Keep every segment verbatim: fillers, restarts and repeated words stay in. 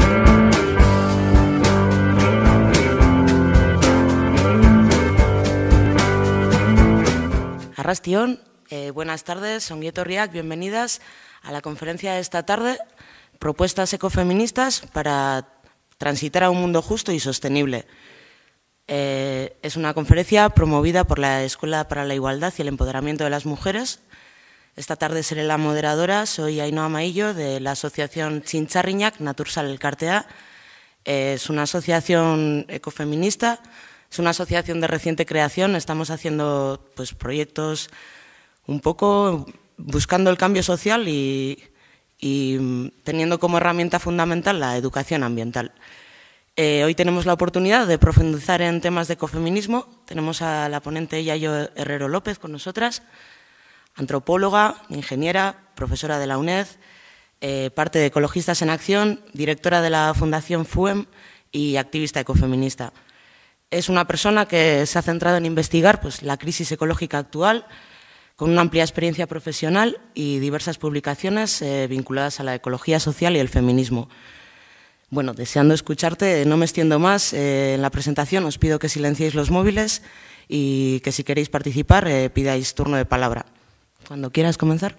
Arrastion, eh, buenas tardes, ongi etorriak, bienvenidas a la conferencia de esta tarde, propuestas ecofeministas para transitar a un mundo justo y sostenible. Eh, es una conferencia promovida por la Escuela para la Igualdad y el Empoderamiento de las Mujeres. Esta tarde seré la moderadora, soy Ainhoa Maillo de la asociación Txintxarrinak Natursal Elkartea. Eh, es una asociación ecofeminista. Es una asociación de reciente creación, estamos haciendo pues, proyectos un poco buscando el cambio social y, y teniendo como herramienta fundamental la educación ambiental. Eh, hoy tenemos la oportunidad de profundizar en temas de ecofeminismo. Tenemos a la ponente Yayo Herrero López con nosotras, antropóloga, ingeniera, profesora de la UNED, eh, parte de Ecologistas en Acción, directora de la Fundación F U E M y activista ecofeminista. Es una persona que se ha centrado en investigar pues, la crisis ecológica actual, con una amplia experiencia profesional y diversas publicaciones eh, vinculadas a la ecología social y el feminismo. Bueno, deseando escucharte, no me extiendo más eh, en la presentación, os pido que silenciéis los móviles y que si queréis participar eh, pidáis turno de palabra. Cuando quieras comenzar.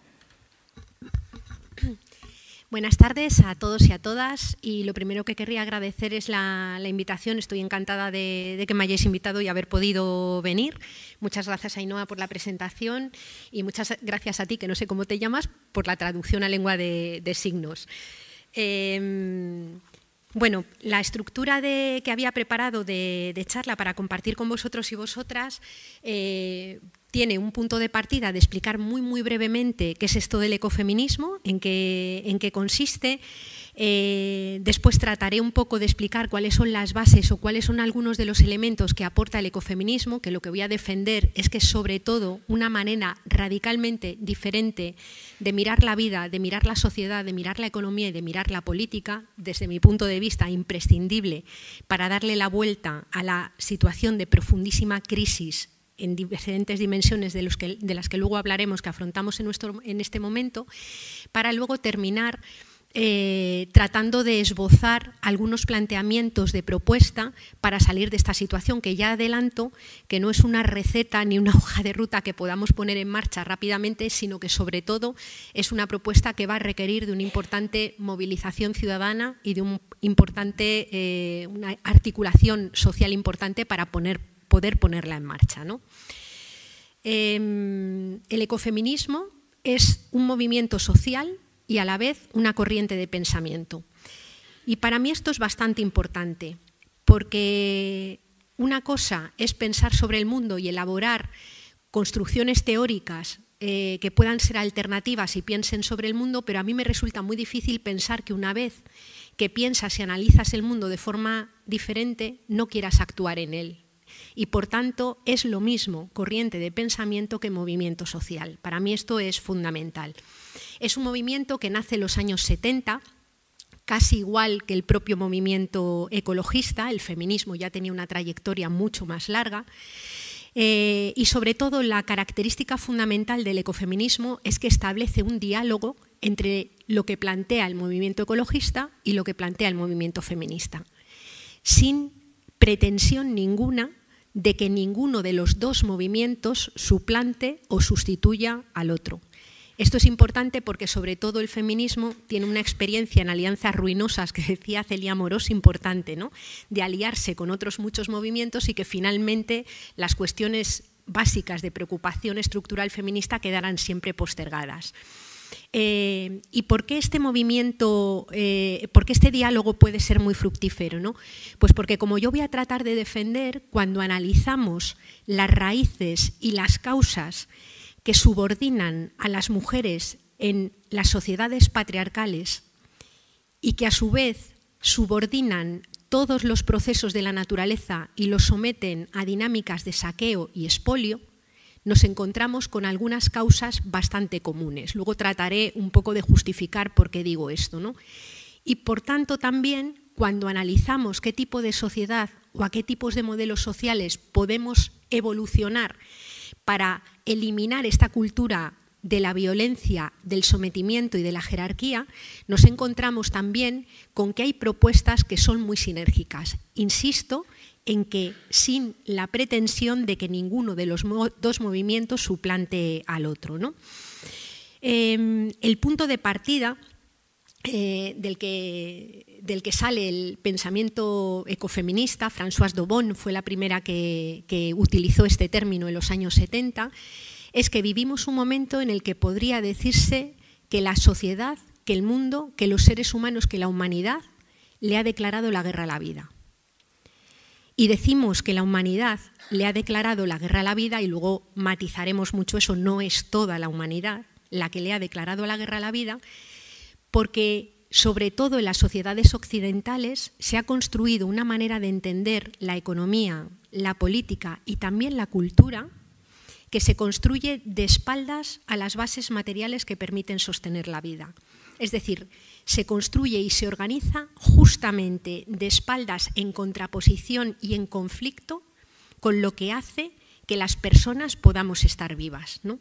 Buenas tardes a todos y a todas, y lo primero que querría agradecer es la, la invitación. Estoy encantada de, de que me hayáis invitado y haber podido venir. Muchas gracias, Ainhoa, por la presentación y muchas gracias a ti, que no sé cómo te llamas, por la traducción a lengua de, de signos. Eh, bueno, la estructura de, que había preparado de, de charla para compartir con vosotros y vosotras eh, tiene un punto de partida de explicar muy, muy brevemente qué es esto del ecofeminismo, en qué, en qué consiste. Eh, después trataré un poco de explicar cuáles son las bases o cuáles son algunos de los elementos que aporta el ecofeminismo, que lo que voy a defender es que es sobre todo una manera radicalmente diferente de mirar la vida, de mirar la sociedad, de mirar la economía y de mirar la política, desde mi punto de vista imprescindible para darle la vuelta a la situación de profundísima crisis en diferentes dimensiones de, los que, de las que luego hablaremos, que afrontamos en, nuestro, en este momento, para luego terminar eh, tratando de esbozar algunos planteamientos de propuesta para salir de esta situación, que ya adelanto que no es una receta ni una hoja de ruta que podamos poner en marcha rápidamente, sino que sobre todo es una propuesta que va a requerir de una importante movilización ciudadana y de un importante, eh, una articulación social importante para poner poder ponerla en marcha, ¿no? Eh, el ecofeminismo es un movimiento social y a la vez una corriente de pensamiento. Y para mí esto es bastante importante, porque una cosa es pensar sobre el mundo y elaborar construcciones teóricas eh, que puedan ser alternativas y piensen sobre el mundo, pero a mí me resulta muy difícil pensar que una vez que piensas y analizas el mundo de forma diferente, no quieras actuar en él. Y, por tanto, es lo mismo corriente de pensamiento que movimiento social. Para mí esto es fundamental. Es un movimiento que nace en los años setenta, casi igual que el propio movimiento ecologista. El feminismo ya tenía una trayectoria mucho más larga. Eh, y, sobre todo, la característica fundamental del ecofeminismo es que establece un diálogo entre lo que plantea el movimiento ecologista y lo que plantea el movimiento feminista, sin pretensión ninguna de que ninguno de los dos movimientos suplante o sustituya al otro. Esto es importante porque sobre todo el feminismo tiene una experiencia en alianzas ruinosas, que decía Celia Morós, importante, ¿no? De aliarse con otros muchos movimientos y que finalmente las cuestiones básicas de preocupación estructural feminista quedaran siempre postergadas. Eh, ¿Y por qué este movimiento, eh, por qué este diálogo puede ser muy fructífero, ¿no? Pues porque, como yo voy a tratar de defender, cuando analizamos las raíces y las causas que subordinan a las mujeres en las sociedades patriarcales y que a su vez subordinan todos los procesos de la naturaleza y los someten a dinámicas de saqueo y expolio, nos encontramos con algunas causas bastante comunes. Luego trataré un poco de justificar por qué digo esto, ¿no? Y por tanto también, cuando analizamos qué tipo de sociedad o a qué tipos de modelos sociales podemos evolucionar para eliminar esta cultura de la violencia, del sometimiento y de la jerarquía, nos encontramos también con que hay propuestas que son muy sinérgicas. Insisto en que sin la pretensión de que ninguno de los dos movimientos suplante al otro, ¿no? Eh, el punto de partida eh, del, que, del que sale el pensamiento ecofeminista, Françoise Dobon fue la primera que, que utilizó este término en los años setenta, es que vivimos un momento en el que podría decirse que la sociedad, que el mundo, que los seres humanos, que la humanidad le ha declarado la guerra a la vida. Y decimos que la humanidad le ha declarado la guerra a la vida, y luego matizaremos mucho eso, no es toda la humanidad la que le ha declarado la guerra a la vida, porque sobre todo en las sociedades occidentales se ha construido una manera de entender la economía, la política y también la cultura que se construye de espaldas a las bases materiales que permiten sostener la vida. Es decir, se construye y se organiza justamente de espaldas en contraposición y en conflicto con lo que hace que las personas podamos estar vivas, ¿no?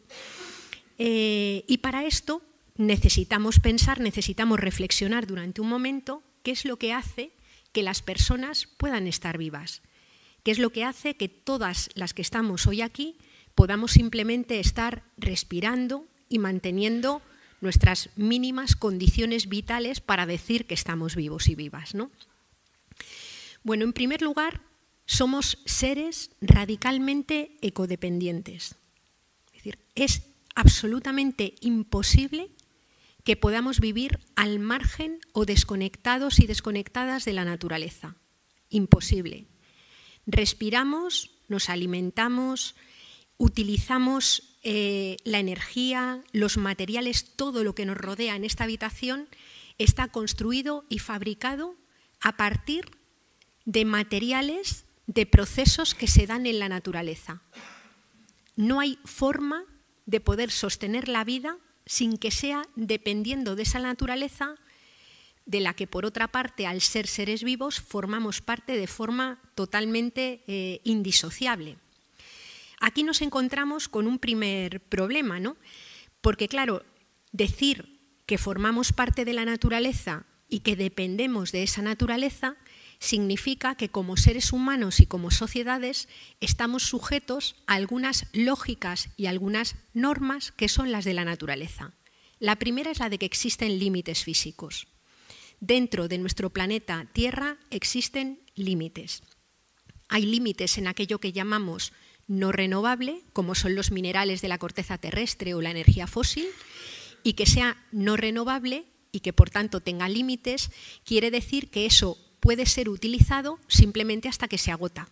Eh, y para esto necesitamos pensar, necesitamos reflexionar durante un momento qué es lo que hace que las personas puedan estar vivas, qué es lo que hace que todas las que estamos hoy aquí podamos simplemente estar respirando y manteniendo nuestras mínimas condiciones vitales para decir que estamos vivos y vivas, ¿no? Bueno, en primer lugar, somos seres radicalmente ecodependientes. Es decir, es absolutamente imposible que podamos vivir al margen o desconectados y desconectadas de la naturaleza. Imposible. Respiramos, nos alimentamos, utilizamos eh, la energía, los materiales, todo lo que nos rodea en esta habitación está construido y fabricado a partir de materiales, de procesos que se dan en la naturaleza. No hay forma de poder sostener la vida sin que sea dependiendo de esa naturaleza de la que, por otra parte, al ser seres vivos, formamos parte de forma totalmente eh, indisociable. Aquí nos encontramos con un primer problema, ¿no? Porque, claro, decir que formamos parte de la naturaleza y que dependemos de esa naturaleza significa que como seres humanos y como sociedades estamos sujetos a algunas lógicas y algunas normas que son las de la naturaleza. La primera es la de que existen límites físicos. Dentro de nuestro planeta Tierra existen límites. Hay límites en aquello que llamamos no renovable, como son los minerales de la corteza terrestre o la energía fósil, y que sea no renovable y que por tanto tenga límites, quiere decir que eso puede ser utilizado simplemente hasta que se agota.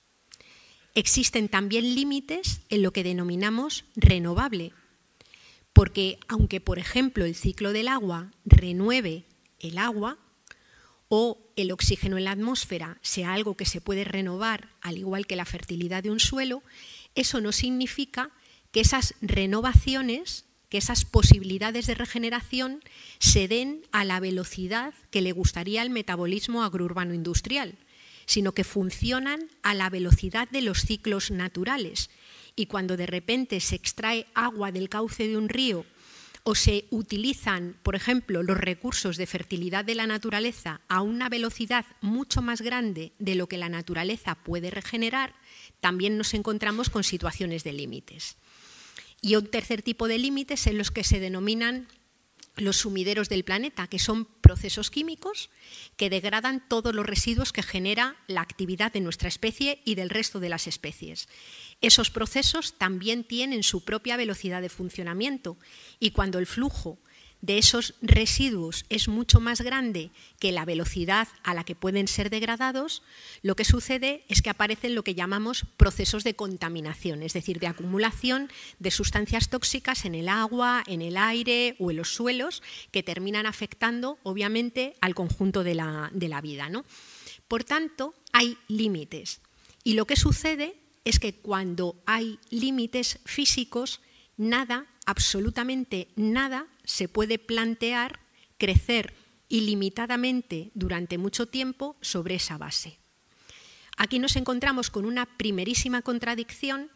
Existen también límites en lo que denominamos renovable, porque aunque, por ejemplo, el ciclo del agua renueve el agua o el oxígeno en la atmósfera sea algo que se puede renovar, al igual que la fertilidad de un suelo, eso no significa que esas renovaciones, que esas posibilidades de regeneración se den a la velocidad que le gustaría al metabolismo agrourbano industrial, sino que funcionan a la velocidad de los ciclos naturales. Y cuando de repente se extrae agua del cauce de un río o se utilizan, por ejemplo, los recursos de fertilidad de la naturaleza a una velocidad mucho más grande de lo que la naturaleza puede regenerar, también nos encontramos con situaciones de límites. Y un tercer tipo de límites en los que se denominan los sumideros del planeta, que son procesos químicos que degradan todos los residuos que genera la actividad de nuestra especie y del resto de las especies. Esos procesos también tienen su propia velocidad de funcionamiento y cuando el flujo de esos residuos es mucho más grande que la velocidad a la que pueden ser degradados, lo que sucede es que aparecen lo que llamamos procesos de contaminación, es decir, de acumulación de sustancias tóxicas en el agua, en el aire o en los suelos, que terminan afectando, obviamente, al conjunto de la, de la vida, ¿no? Por tanto, hay límites. Y lo que sucede es que cuando hay límites físicos, nada, absolutamente nada, se puede plantear crecer ilimitadamente durante mucho tiempo sobre esa base. Aquí nos encontramos con una primerísima contradicción,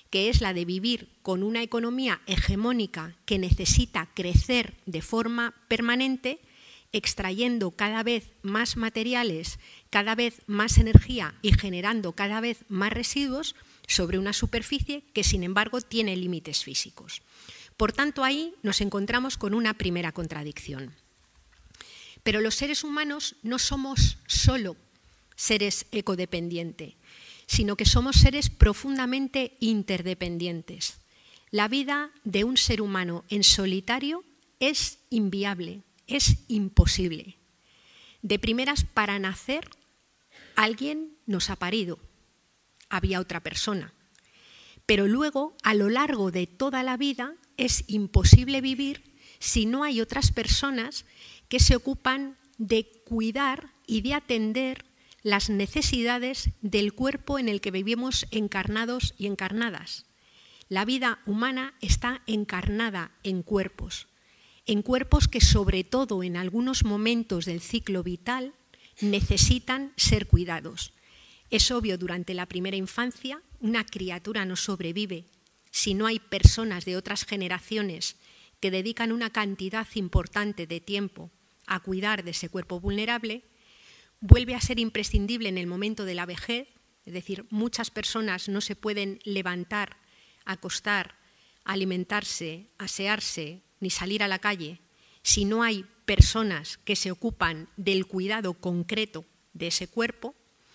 que es la de vivir con una economía hegemónica que necesita crecer de forma permanente, extrayendo cada vez más materiales, cada vez más energía y generando cada vez más residuos sobre una superficie que, sin embargo, tiene límites físicos. Por tanto, ahí nos encontramos con una primera contradicción. Pero los seres humanos no somos solo seres ecodependientes, sino que somos seres profundamente interdependientes. La vida de un ser humano en solitario es inviable, es imposible. De primeras, para nacer, alguien nos ha parido, había otra persona. Pero luego, a lo largo de toda la vida, es imposible vivir si no hay otras personas que se ocupan de cuidar y de atender las necesidades del cuerpo en el que vivimos encarnados y encarnadas. La vida humana está encarnada en cuerpos, en cuerpos que sobre todo en algunos momentos del ciclo vital necesitan ser cuidados. Es obvio, durante la primera infancia, una criatura no sobrevive si no hay personas de otras generaciones que dedican una cantidad importante de tiempo a cuidar de ese cuerpo vulnerable. Vuelve a ser imprescindible en el momento de la vejez, es decir, muchas personas no se pueden levantar, acostar, alimentarse, asearse, ni salir a la calle si no hay personas que se ocupan del cuidado concreto de ese cuerpo.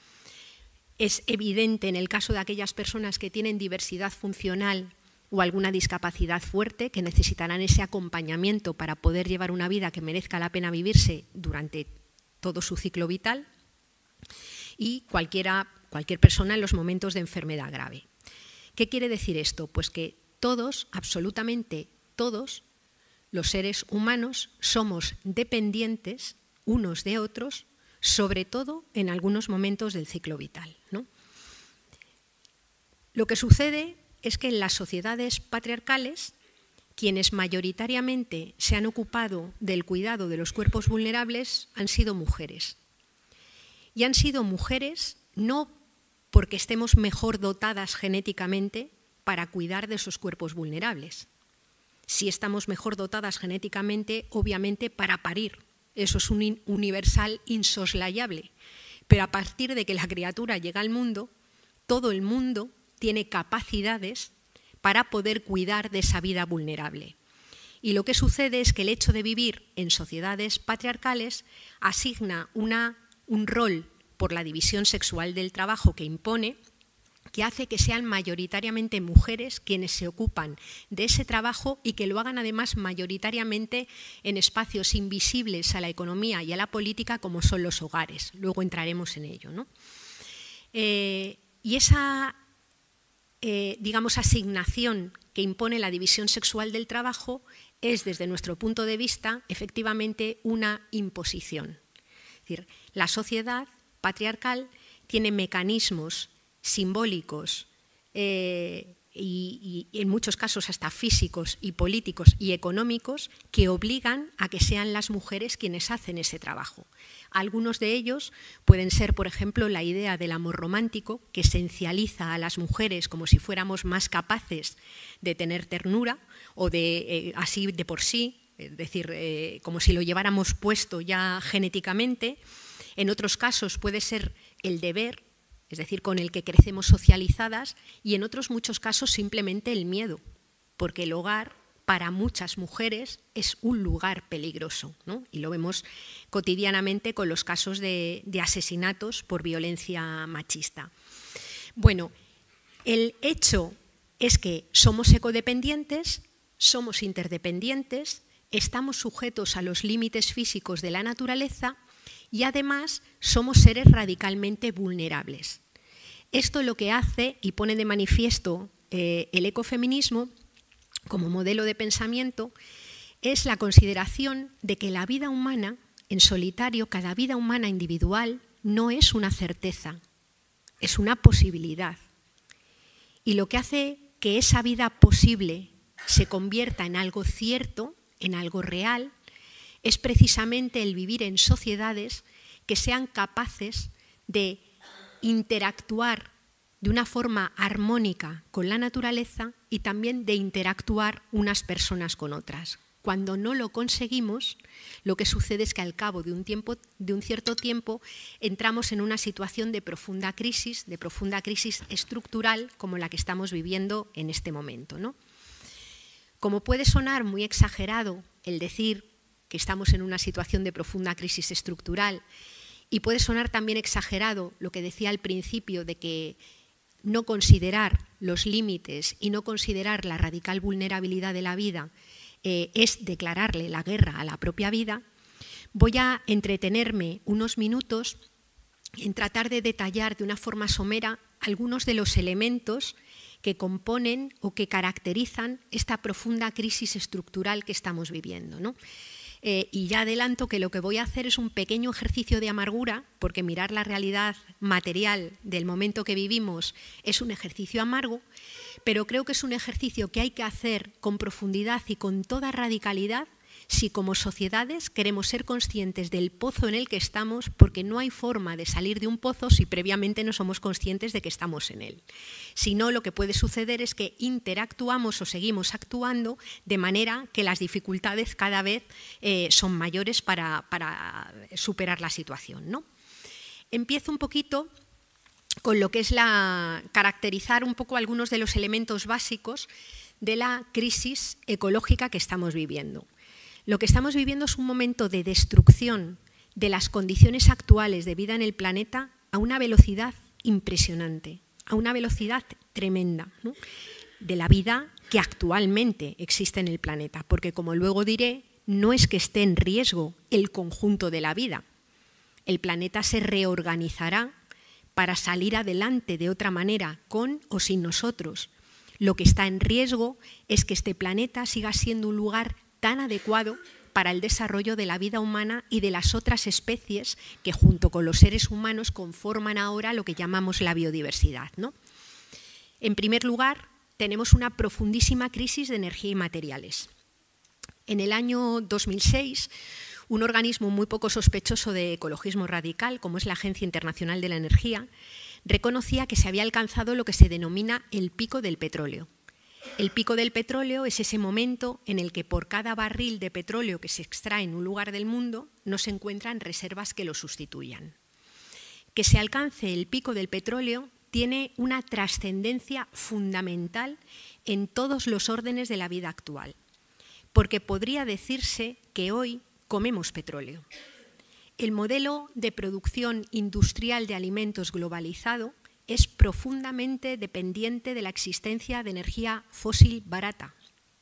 Es evidente en el caso de aquellas personas que tienen diversidad funcional o alguna discapacidad fuerte, que necesitarán ese acompañamiento para poder llevar una vida que merezca la pena vivirse durante todo su ciclo vital, y cualquiera, cualquier persona en los momentos de enfermedad grave. ¿Qué quiere decir esto? Pues que todos, absolutamente todos, los seres humanos somos dependientes unos de otros, sobre todo en algunos momentos del ciclo vital, ¿no? Lo que sucede es que en las sociedades patriarcales, quienes mayoritariamente se han ocupado del cuidado de los cuerpos vulnerables han sido mujeres. Y han sido mujeres no porque estemos mejor dotadas genéticamente para cuidar de esos cuerpos vulnerables. Si estamos mejor dotadas genéticamente, obviamente, para parir. Eso es un universal insoslayable. Pero a partir de que la criatura llega al mundo, todo el mundo tiene capacidades para poder cuidar de esa vida vulnerable. Y lo que sucede es que el hecho de vivir en sociedades patriarcales asigna una, un rol por la división sexual del trabajo que impone, que hace que sean mayoritariamente mujeres quienes se ocupan de ese trabajo y que lo hagan además mayoritariamente en espacios invisibles a la economía y a la política como son los hogares. Luego entraremos en ello, ¿no? Eh, y esa, eh, digamos, asignación que impone la división sexual del trabajo es, desde nuestro punto de vista, efectivamente una imposición. Es decir, la sociedad patriarcal tiene mecanismos simbólicos eh, y, y en muchos casos hasta físicos y políticos y económicos que obligan a que sean las mujeres quienes hacen ese trabajo. Algunos de ellos pueden ser, por ejemplo, la idea del amor romántico, que esencializa a las mujeres como si fuéramos más capaces de tener ternura o de eh, así de por sí, es decir, eh, como si lo lleváramos puesto ya genéticamente. En otros casos puede ser el deber, es decir, con el que crecemos socializadas, y en otros muchos casos simplemente el miedo, porque el hogar para muchas mujeres es un lugar peligroso, ¿no? Y lo vemos cotidianamente con los casos de, de asesinatos por violencia machista. Bueno, el hecho es que somos ecodependientes, somos interdependientes, estamos sujetos a los límites físicos de la naturaleza y además somos seres radicalmente vulnerables. Esto lo que hace y pone de manifiesto eh, el ecofeminismo como modelo de pensamiento es la consideración de que la vida humana en solitario, cada vida humana individual, no es una certeza, es una posibilidad. Y lo que hace que esa vida posible se convierta en algo cierto, en algo real, es precisamente el vivir en sociedades que sean capaces de interactuar de una forma armónica con la naturaleza y también de interactuar unas personas con otras. Cuando no lo conseguimos, lo que sucede es que al cabo de un, tiempo, de un cierto tiempo entramos en una situación de profunda crisis, de profunda crisis estructural como la que estamos viviendo en este momento, ¿no? Como puede sonar muy exagerado el decir que estamos en una situación de profunda crisis estructural, y puede sonar también exagerado lo que decía al principio de que no considerar los límites y no considerar la radical vulnerabilidad de la vida eh, es declararle la guerra a la propia vida, voy a entretenerme unos minutos en tratar de detallar de una forma somera algunos de los elementos que componen o que caracterizan esta profunda crisis estructural que estamos viviendo, ¿no? Eh, y ya adelanto que lo que voy a hacer es un pequeño ejercicio de amargura, porque mirar la realidad material del momento que vivimos es un ejercicio amargo, pero creo que es un ejercicio que hay que hacer con profundidad y con toda radicalidad si como sociedades queremos ser conscientes del pozo en el que estamos, porque no hay forma de salir de un pozo si previamente no somos conscientes de que estamos en él. Si no, lo que puede suceder es que interactuamos o seguimos actuando de manera que las dificultades cada vez eh, son mayores para, para superar la situación, ¿no? Empiezo un poquito con lo que es la, caracterizar un poco algunos de los elementos básicos de la crisis ecológica que estamos viviendo. Lo que estamos viviendo es un momento de destrucción de las condiciones actuales de vida en el planeta a una velocidad impresionante, a una velocidad tremenda, ¿no? De la vida que actualmente existe en el planeta, porque como luego diré, no es que esté en riesgo el conjunto de la vida. El planeta se reorganizará para salir adelante de otra manera, con o sin nosotros. Lo que está en riesgo es que este planeta siga siendo un lugar tan adecuado para el desarrollo de la vida humana y de las otras especies que junto con los seres humanos conforman ahora lo que llamamos la biodiversidad, ¿no? En primer lugar, tenemos una profundísima crisis de energía y materiales. En el año dos mil seis, un organismo muy poco sospechoso de ecologismo radical, como es la Agencia Internacional de la Energía, reconocía que se había alcanzado lo que se denomina el pico del petróleo. El pico del petróleo es ese momento en el que por cada barril de petróleo que se extrae en un lugar del mundo no se encuentran reservas que lo sustituyan. Que se alcance el pico del petróleo tiene una trascendencia fundamental en todos los órdenes de la vida actual, porque podría decirse que hoy comemos petróleo. El modelo de producción industrial de alimentos globalizado es profundamente dependiente de la existencia de energía fósil barata.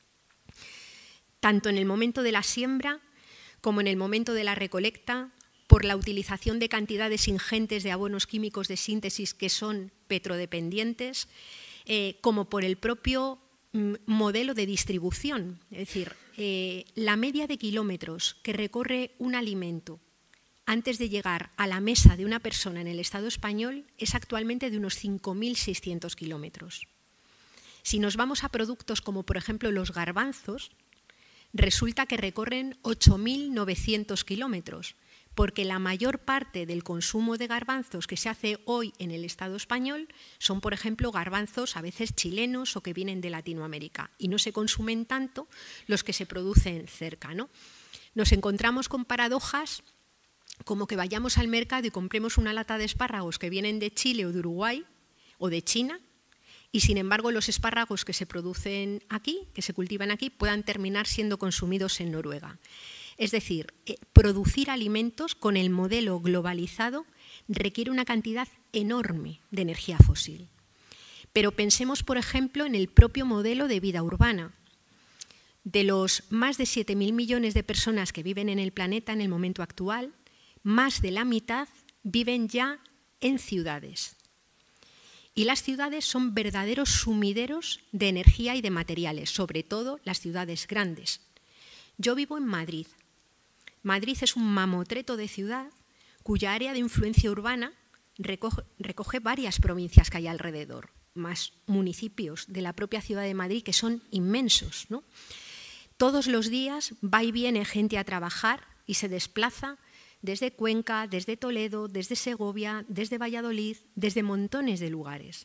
Tanto en el momento de la siembra como en el momento de la recolecta, por la utilización de cantidades ingentes de abonos químicos de síntesis que son petrodependientes, eh, como por el propio mm, modelo de distribución. Es decir, eh, la media de kilómetros que recorre un alimento antes de llegar a la mesa de una persona en el Estado español es actualmente de unos cinco mil seiscientos kilómetros. Si nos vamos a productos como, por ejemplo, los garbanzos, resulta que recorren ocho mil novecientos kilómetros, porque la mayor parte del consumo de garbanzos que se hace hoy en el Estado español son, por ejemplo, garbanzos a veces chilenos o que vienen de Latinoamérica, y no se consumen tanto los que se producen cerca, ¿no? Nos encontramos con paradojas como que vayamos al mercado y compremos una lata de espárragos que vienen de Chile o de Uruguay o de China, y sin embargo los espárragos que se producen aquí, que se cultivan aquí, puedan terminar siendo consumidos en Noruega. Es decir, eh, producir alimentos con el modelo globalizado requiere una cantidad enorme de energía fósil. Pero pensemos, por ejemplo, en el propio modelo de vida urbana. De los más de siete mil millones de personas que viven en el planeta en el momento actual, más de la mitad viven ya en ciudades. Y las ciudades son verdaderos sumideros de energía y de materiales, sobre todo las ciudades grandes. Yo vivo en Madrid. Madrid es un mamotreto de ciudad cuya área de influencia urbana recoge, recoge varias provincias que hay alrededor, más municipios de la propia ciudad de Madrid que son inmensos, ¿no? Todos los días va y viene gente a trabajar y se desplaza desde Cuenca, desde Toledo, desde Segovia, desde Valladolid, desde montones de lugares.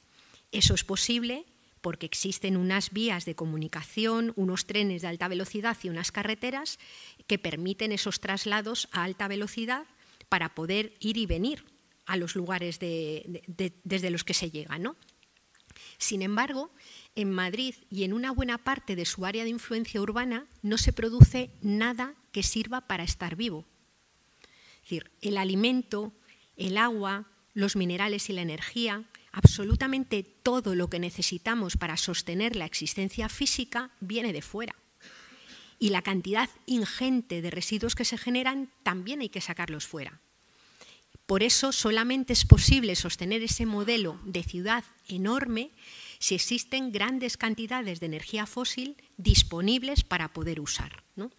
Eso es posible porque existen unas vías de comunicación, unos trenes de alta velocidad y unas carreteras que permiten esos traslados a alta velocidad para poder ir y venir a los lugares de, de, de, desde los que se llega, ¿no? Sin embargo, en Madrid y en una buena parte de su área de influencia urbana no se produce nada que sirva para estar vivo. Es decir, el alimento, el agua, los minerales y la energía, absolutamente todo lo que necesitamos para sostener la existencia física viene de fuera. Y la cantidad ingente de residuos que se generan también hay que sacarlos fuera. Por eso solamente es posible sostener ese modelo de ciudad enorme si existen grandes cantidades de energía fósil disponibles para poder usar, ¿no?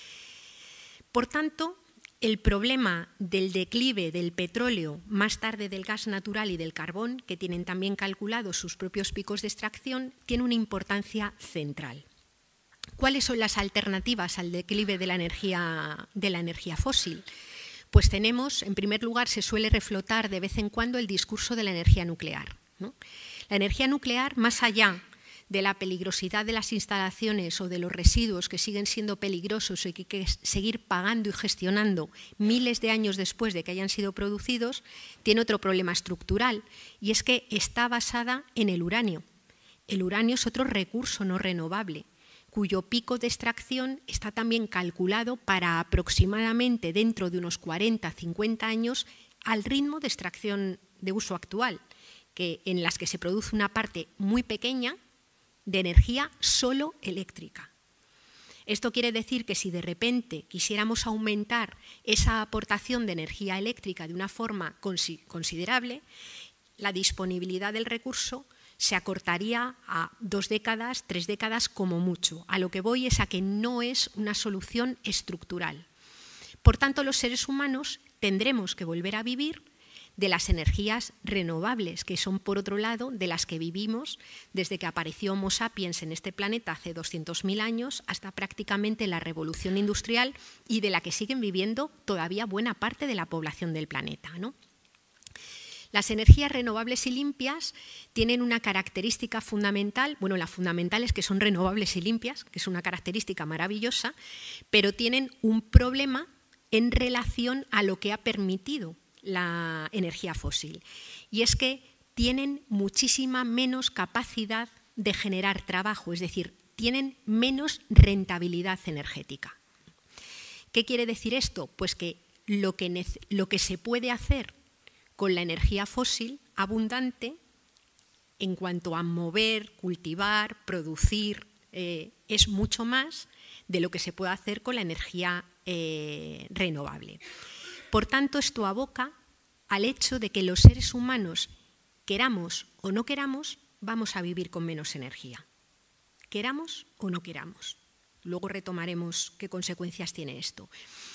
Por tanto, el problema del declive del petróleo, más tarde del gas natural y del carbón, que tienen también calculados sus propios picos de extracción, tiene una importancia central. ¿Cuáles son las alternativas al declive de la energía, de la energía fósil? Pues tenemos, en primer lugar, se suele reflotar de vez en cuando el discurso de la energía nuclear, ¿no? La energía nuclear, más allá de la peligrosidad de las instalaciones o de los residuos que siguen siendo peligrosos y que hay que seguir pagando y gestionando miles de años después de que hayan sido producidos, tiene otro problema estructural, y es que está basada en el uranio. El uranio es otro recurso no renovable, cuyo pico de extracción está también calculado para aproximadamente dentro de unos cuarenta a cincuenta años al ritmo de extracción de uso actual, que, en las que se produce una parte muy pequeña de energía solo eléctrica. Esto quiere decir que si de repente quisiéramos aumentar esa aportación de energía eléctrica de una forma considerable, la disponibilidad del recurso se acortaría a dos décadas, tres décadas como mucho. A lo que voy es a que no es una solución estructural. Por tanto, los seres humanos tendremos que volver a vivir de las energías renovables, que son, por otro lado, de las que vivimos desde que apareció Homo sapiens en este planeta hace doscientos mil años hasta prácticamente la revolución industrial, y de la que siguen viviendo todavía buena parte de la población del planeta, ¿no? Las energías renovables y limpias tienen una característica fundamental, bueno, la fundamental es que son renovables y limpias, que es una característica maravillosa, pero tienen un problema en relación a lo que ha permitido la energía fósil, y es que tienen muchísima menos capacidad de generar trabajo, es decir, tienen menos rentabilidad energética. ¿Qué quiere decir esto? Pues que lo que, lo que se puede hacer con la energía fósil abundante en cuanto a mover, cultivar, producir, eh, es mucho más de lo que se puede hacer con la energía eh, renovable. Por tanto, esto aboca al hecho de que los seres humanos, queramos o no queramos, vamos a vivir con menos energía. Queramos o no queramos. Luego retomaremos qué consecuencias tiene esto.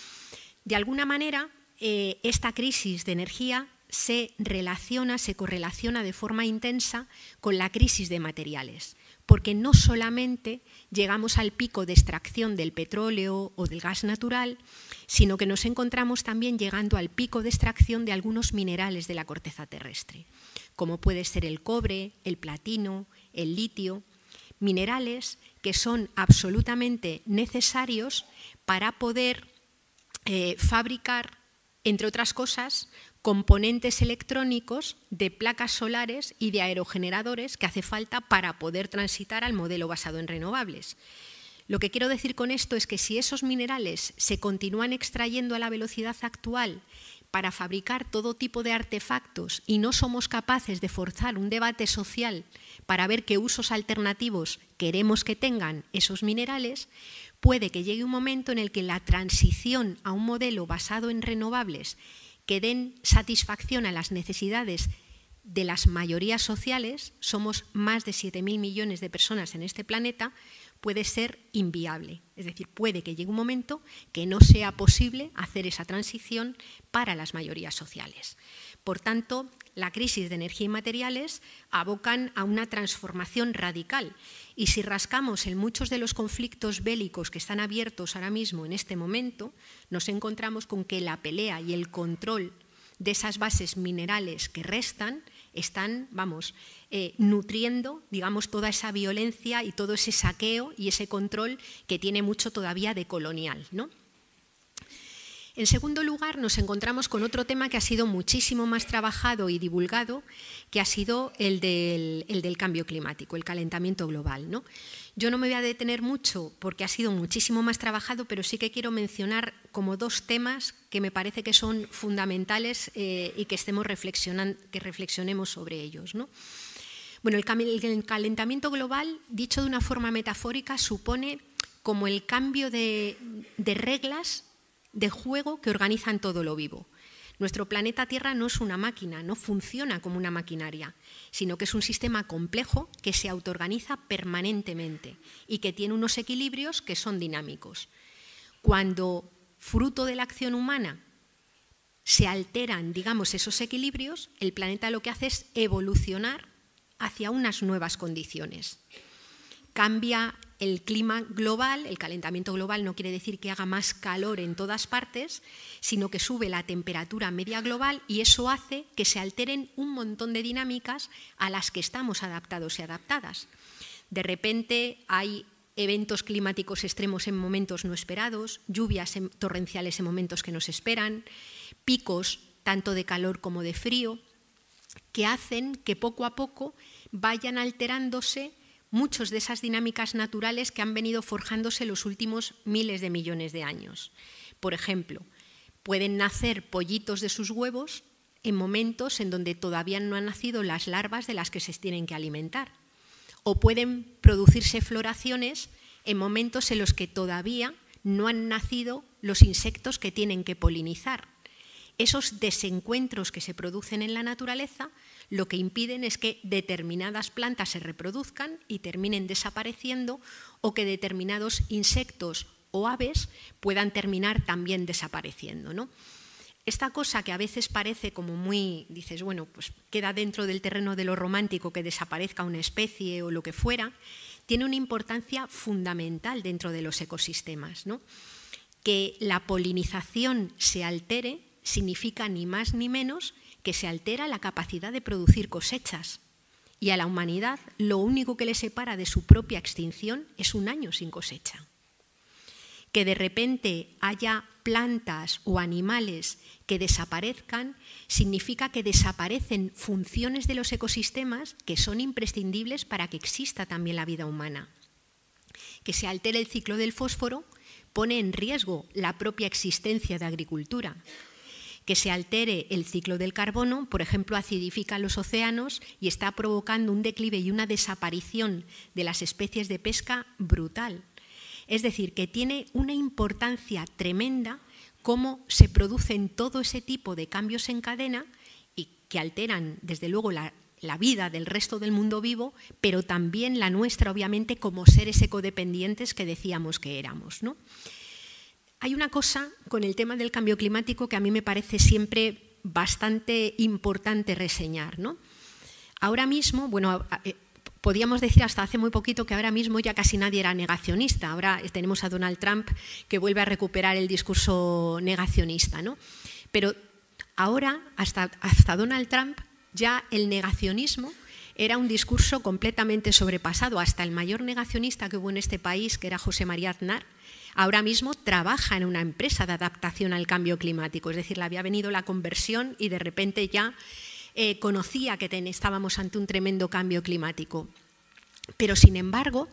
De alguna manera, eh, esta crisis de energía se relaciona, se correlaciona de forma intensa con la crisis de materiales, porque no solamente llegamos al pico de extracción del petróleo o del gas natural, sino que nos encontramos también llegando al pico de extracción de algunos minerales de la corteza terrestre, como puede ser el cobre, el platino, el litio, minerales que son absolutamente necesarios para poder eh, fabricar, entre otras cosas, componentes electrónicos de placas solares y de aerogeneradores que hace falta para poder transitar al modelo basado en renovables. Lo que quiero decir con esto es que si esos minerales se continúan extrayendo a la velocidad actual para fabricar todo tipo de artefactos y no somos capaces de forzar un debate social para ver qué usos alternativos queremos que tengan esos minerales, puede que llegue un momento en el que la transición a un modelo basado en renovables que den satisfacción a las necesidades de las mayorías sociales, somos más de siete mil millones de personas en este planeta, puede ser inviable. Es decir, puede que llegue un momento que no sea posible hacer esa transición para las mayorías sociales. Por tanto, la crisis de energía y materiales abocan a una transformación radical. Y si rascamos en muchos de los conflictos bélicos que están abiertos ahora mismo en este momento, nos encontramos con que la pelea y el control de esas bases minerales que restan están, vamos, eh, nutriendo, digamos, toda esa violencia y todo ese saqueo y ese control que tiene mucho todavía de colonial, ¿no? En segundo lugar, nos encontramos con otro tema que ha sido muchísimo más trabajado y divulgado, que ha sido el del, el del cambio climático, el calentamiento global, ¿no? Yo no me voy a detener mucho porque ha sido muchísimo más trabajado, pero sí que quiero mencionar como dos temas que me parece que son fundamentales eh, y que, estemos reflexionando, que reflexionemos sobre ellos, ¿no? Bueno, el, el calentamiento global, dicho de una forma metafórica, supone como el cambio de, de reglas de juego que organizan todo lo vivo. Nuestro planeta Tierra no es una máquina, no funciona como una maquinaria, sino que es un sistema complejo que se autoorganiza permanentemente y que tiene unos equilibrios que son dinámicos. Cuando, fruto de la acción humana, se alteran, digamos, esos equilibrios, el planeta lo que hace es evolucionar hacia unas nuevas condiciones. Cambia el clima global, el calentamiento global no quiere decir que haga más calor en todas partes, sino que sube la temperatura media global y eso hace que se alteren un montón de dinámicas a las que estamos adaptados y adaptadas. De repente hay eventos climáticos extremos en momentos no esperados, lluvias torrenciales en momentos que no se esperan, picos tanto de calor como de frío, que hacen que poco a poco vayan alterándose muchas de esas dinámicas naturales que han venido forjándose los últimos miles de millones de años. Por ejemplo, pueden nacer pollitos de sus huevos en momentos en donde todavía no han nacido las larvas de las que se tienen que alimentar. O pueden producirse floraciones en momentos en los que todavía no han nacido los insectos que tienen que polinizar. Esos desencuentros que se producen en la naturaleza lo que impiden es que determinadas plantas se reproduzcan y terminen desapareciendo o que determinados insectos o aves puedan terminar también desapareciendo, ¿no? Esta cosa que a veces parece como muy, dices, bueno, pues queda dentro del terreno de lo romántico que desaparezca una especie o lo que fuera, tiene una importancia fundamental dentro de los ecosistemas, ¿no? Que la polinización se altere significa ni más ni menos que se altera la capacidad de producir cosechas y a la humanidad lo único que le separa de su propia extinción es un año sin cosecha. Que de repente haya plantas o animales que desaparezcan significa que desaparecen funciones de los ecosistemas que son imprescindibles para que exista también la vida humana. Que se altere el ciclo del fósforo pone en riesgo la propia existencia de agricultura. Que se altere el ciclo del carbono, por ejemplo, acidifica los océanos y está provocando un declive y una desaparición de las especies de pesca brutal. Es decir, que tiene una importancia tremenda cómo se producen todo ese tipo de cambios en cadena y que alteran, desde luego, la, la vida del resto del mundo vivo, pero también la nuestra, obviamente, como seres ecodependientes que decíamos que éramos, ¿no? Hay una cosa con el tema del cambio climático que a mí me parece siempre bastante importante reseñar, ¿no? Ahora mismo, bueno, podíamos decir hasta hace muy poquito que ahora mismo ya casi nadie era negacionista. Ahora tenemos a Donald Trump que vuelve a recuperar el discurso negacionista, ¿no? Pero ahora, hasta, hasta Donald Trump, ya el negacionismo era un discurso completamente sobrepasado. Hasta el mayor negacionista que hubo en este país, que era José María Aznar, ahora mismo trabaja en una empresa de adaptación al cambio climático. Es decir, le había venido la conversión y de repente ya eh, conocía que ten, estábamos ante un tremendo cambio climático. Pero, sin embargo,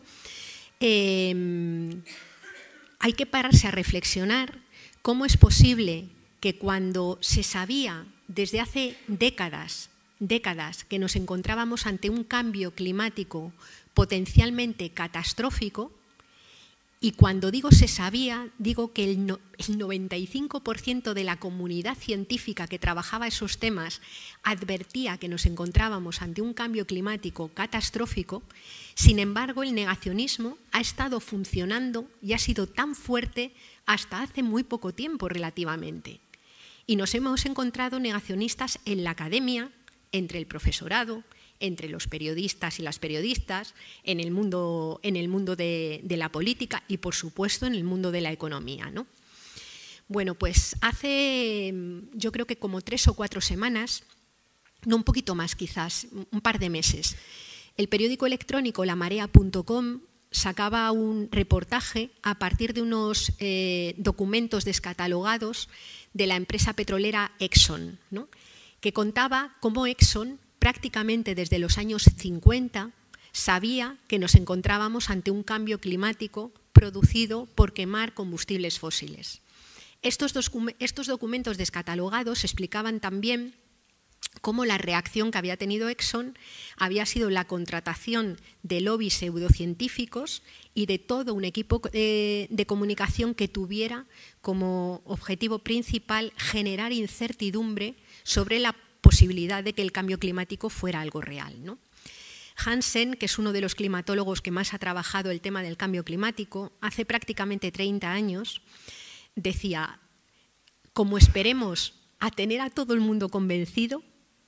eh, hay que pararse a reflexionar cómo es posible que cuando se sabía desde hace décadas, décadas que nos encontrábamos ante un cambio climático potencialmente catastrófico, y cuando digo se sabía, digo que el, no, el noventa y cinco por ciento de la comunidad científica que trabajaba esos temas advertía que nos encontrábamos ante un cambio climático catastrófico. Sin embargo, el negacionismo ha estado funcionando y ha sido tan fuerte hasta hace muy poco tiempo relativamente. Y nos hemos encontrado negacionistas en la academia, entre el profesorado, entre los periodistas y las periodistas, en el mundo, en el mundo de, de la política y, por supuesto, en el mundo de la economía, ¿no? Bueno, pues hace, yo creo que como tres o cuatro semanas, no, un poquito más quizás, un par de meses. El periódico electrónico la marea punto com sacaba un reportaje a partir de unos eh, documentos descatalogados de la empresa petrolera Exxon, ¿no?, que contaba cómo Exxon prácticamente desde los años cincuenta sabía que nos encontrábamos ante un cambio climático producido por quemar combustibles fósiles. Estos, estos documentos descatalogados explicaban también cómo la reacción que había tenido Exxon había sido la contratación de lobbies pseudocientíficos y de todo un equipo de, de comunicación que tuviera como objetivo principal generar incertidumbre sobre la posibilidad de que el cambio climático fuera algo real, ¿no? Hansen, que es uno de los climatólogos que más ha trabajado el tema del cambio climático, hace prácticamente treinta años, decía, como esperemos a tener a todo el mundo convencido,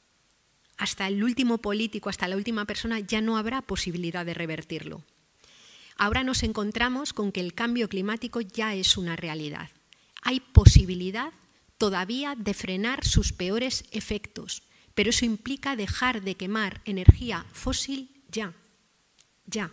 hasta el último político, hasta la última persona, ya no habrá posibilidad de revertirlo. Ahora nos encontramos con que el cambio climático ya es una realidad. Hay posibilidad todavía de frenar sus peores efectos, pero eso implica dejar de quemar energía fósil ya, ya.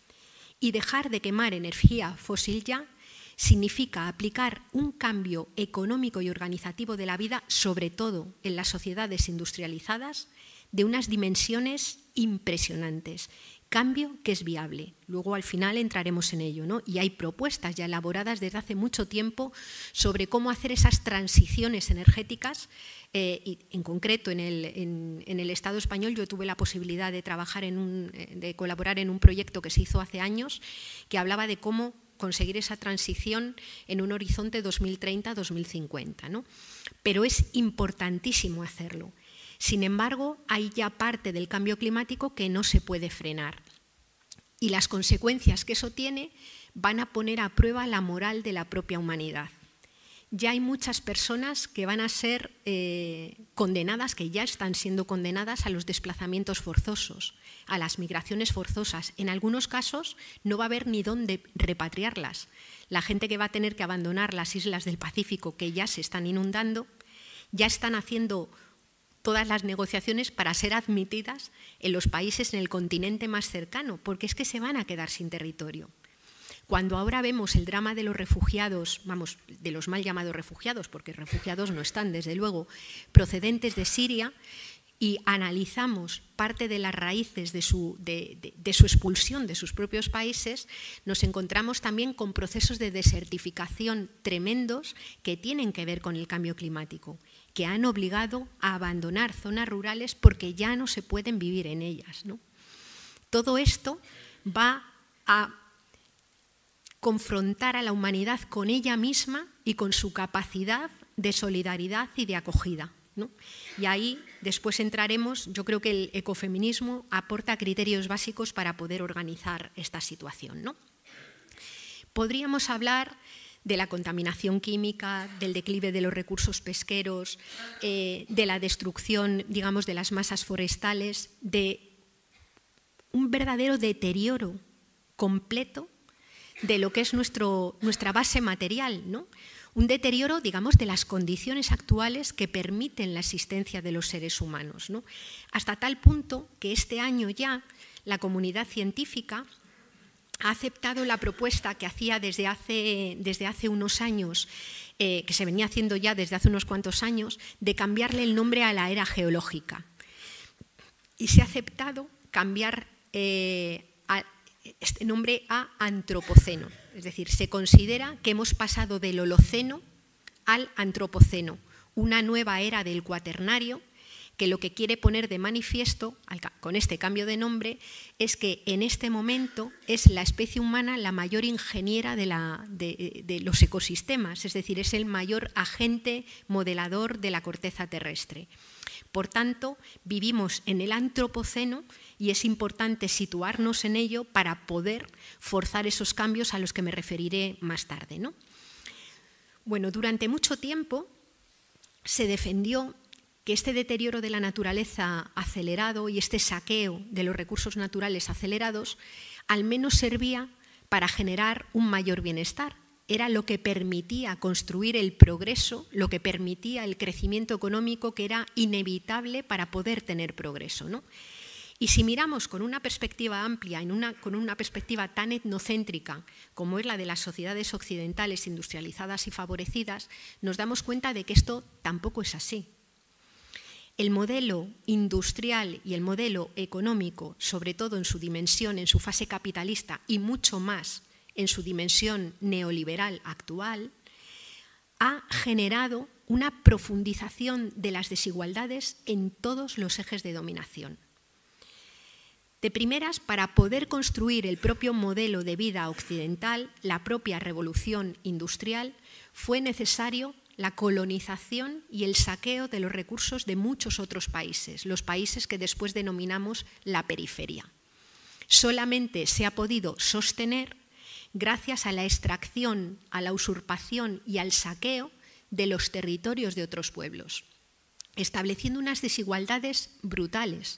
Y dejar de quemar energía fósil ya significa aplicar un cambio económico y organizativo de la vida, sobre todo en las sociedades industrializadas, de unas dimensiones impresionantes. Cambio que es viable. Luego al final entraremos en ello, ¿no? Y hay propuestas ya elaboradas desde hace mucho tiempo sobre cómo hacer esas transiciones energéticas. Eh, y en concreto en el, en, en el Estado español yo tuve la posibilidad de trabajar en un, de colaborar en un proyecto que se hizo hace años que hablaba de cómo conseguir esa transición en un horizonte dos mil treinta a dos mil cincuenta, ¿no? Pero es importantísimo hacerlo. Sin embargo, hay ya parte del cambio climático que no se puede frenar. Y las consecuencias que eso tiene van a poner a prueba la moral de la propia humanidad. Ya hay muchas personas que van a ser eh, condenadas, que ya están siendo condenadas a los desplazamientos forzosos, a las migraciones forzosas. En algunos casos no va a haber ni dónde repatriarlas. La gente que va a tener que abandonar las islas del Pacífico, que ya se están inundando, ya están haciendo todas las negociaciones para ser admitidas en los países, en el continente más cercano, porque es que se van a quedar sin territorio. Cuando ahora vemos el drama de los refugiados, vamos, de los mal llamados refugiados, porque refugiados no están, desde luego, procedentes de Siria, y analizamos parte de las raíces de su, de, de, de su expulsión de sus propios países, nos encontramos también con procesos de desertificación tremendos que tienen que ver con el cambio climático, que han obligado a abandonar zonas rurales porque ya no se pueden vivir en ellas, ¿no? Todo esto va a confrontar a la humanidad con ella misma y con su capacidad de solidaridad y de acogida, ¿no? Y ahí después entraremos, yo creo que el ecofeminismo aporta criterios básicos para poder organizar esta situación, ¿no? Podríamos hablar de la contaminación química, del declive de los recursos pesqueros, eh, de la destrucción, digamos, de las masas forestales, de un verdadero deterioro completo de lo que es nuestro, nuestra base material, ¿no? Un deterioro, digamos, de las condiciones actuales que permiten la existencia de los seres humanos, ¿no? Hasta tal punto que este año ya la comunidad científica ha aceptado la propuesta que hacía desde hace, desde hace unos años, eh, que se venía haciendo ya desde hace unos cuantos años, de cambiarle el nombre a la era geológica. Y se ha aceptado cambiar eh, a, este nombre a antropoceno. Es decir, se considera que hemos pasado del Holoceno al Antropoceno, una nueva era del Cuaternario, que lo que quiere poner de manifiesto con este cambio de nombre es que en este momento es la especie humana la mayor ingeniera de, la, de, de los ecosistemas, es decir, es el mayor agente modelador de la corteza terrestre. Por tanto, vivimos en el Antropoceno y es importante situarnos en ello para poder forzar esos cambios a los que me referiré más tarde, ¿no? Bueno, durante mucho tiempo se defendió que este deterioro de la naturaleza acelerado y este saqueo de los recursos naturales acelerados al menos servía para generar un mayor bienestar, era lo que permitía construir el progreso, lo que permitía el crecimiento económico que era inevitable para poder tener progreso, ¿no? Y si miramos con una perspectiva amplia, en una, con una perspectiva tan etnocéntrica como es la de las sociedades occidentales industrializadas y favorecidas, nos damos cuenta de que esto tampoco es así. El modelo industrial y el modelo económico, sobre todo en su dimensión, en su fase capitalista y mucho más en su dimensión neoliberal actual, ha generado una profundización de las desigualdades en todos los ejes de dominación. De primeras, para poder construir el propio modelo de vida occidental, la propia revolución industrial, fue necesario la colonización y el saqueo de los recursos de muchos otros países, los países que después denominamos la periferia. Solamente se ha podido sostener gracias a la extracción, a la usurpación y al saqueo de los territorios de otros pueblos, estableciendo unas desigualdades brutales.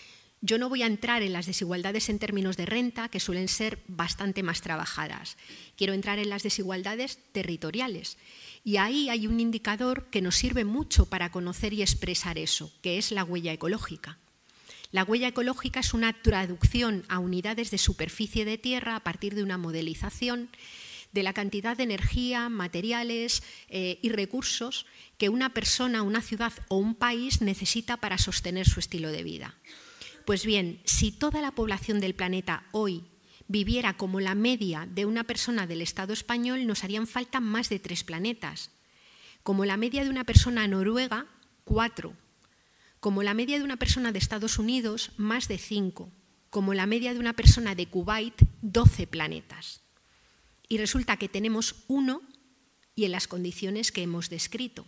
Yo no voy a entrar en las desigualdades en términos de renta, que suelen ser bastante más trabajadas. Quiero entrar en las desigualdades territoriales. Y ahí hay un indicador que nos sirve mucho para conocer y expresar eso, que es la huella ecológica. La huella ecológica es una traducción a unidades de superficie de tierra a partir de una modelización de la cantidad de energía, materiales eh, y recursos que una persona, una ciudad o un país necesita para sostener su estilo de vida. Pues bien, si toda la población del planeta hoy viviera como la media de una persona del Estado español, nos harían falta más de tres planetas. Como la media de una persona noruega, cuatro. Como la media de una persona de Estados Unidos, más de cinco. Como la media de una persona de Kuwait, doce planetas. Y resulta que tenemos uno y en las condiciones que hemos descrito.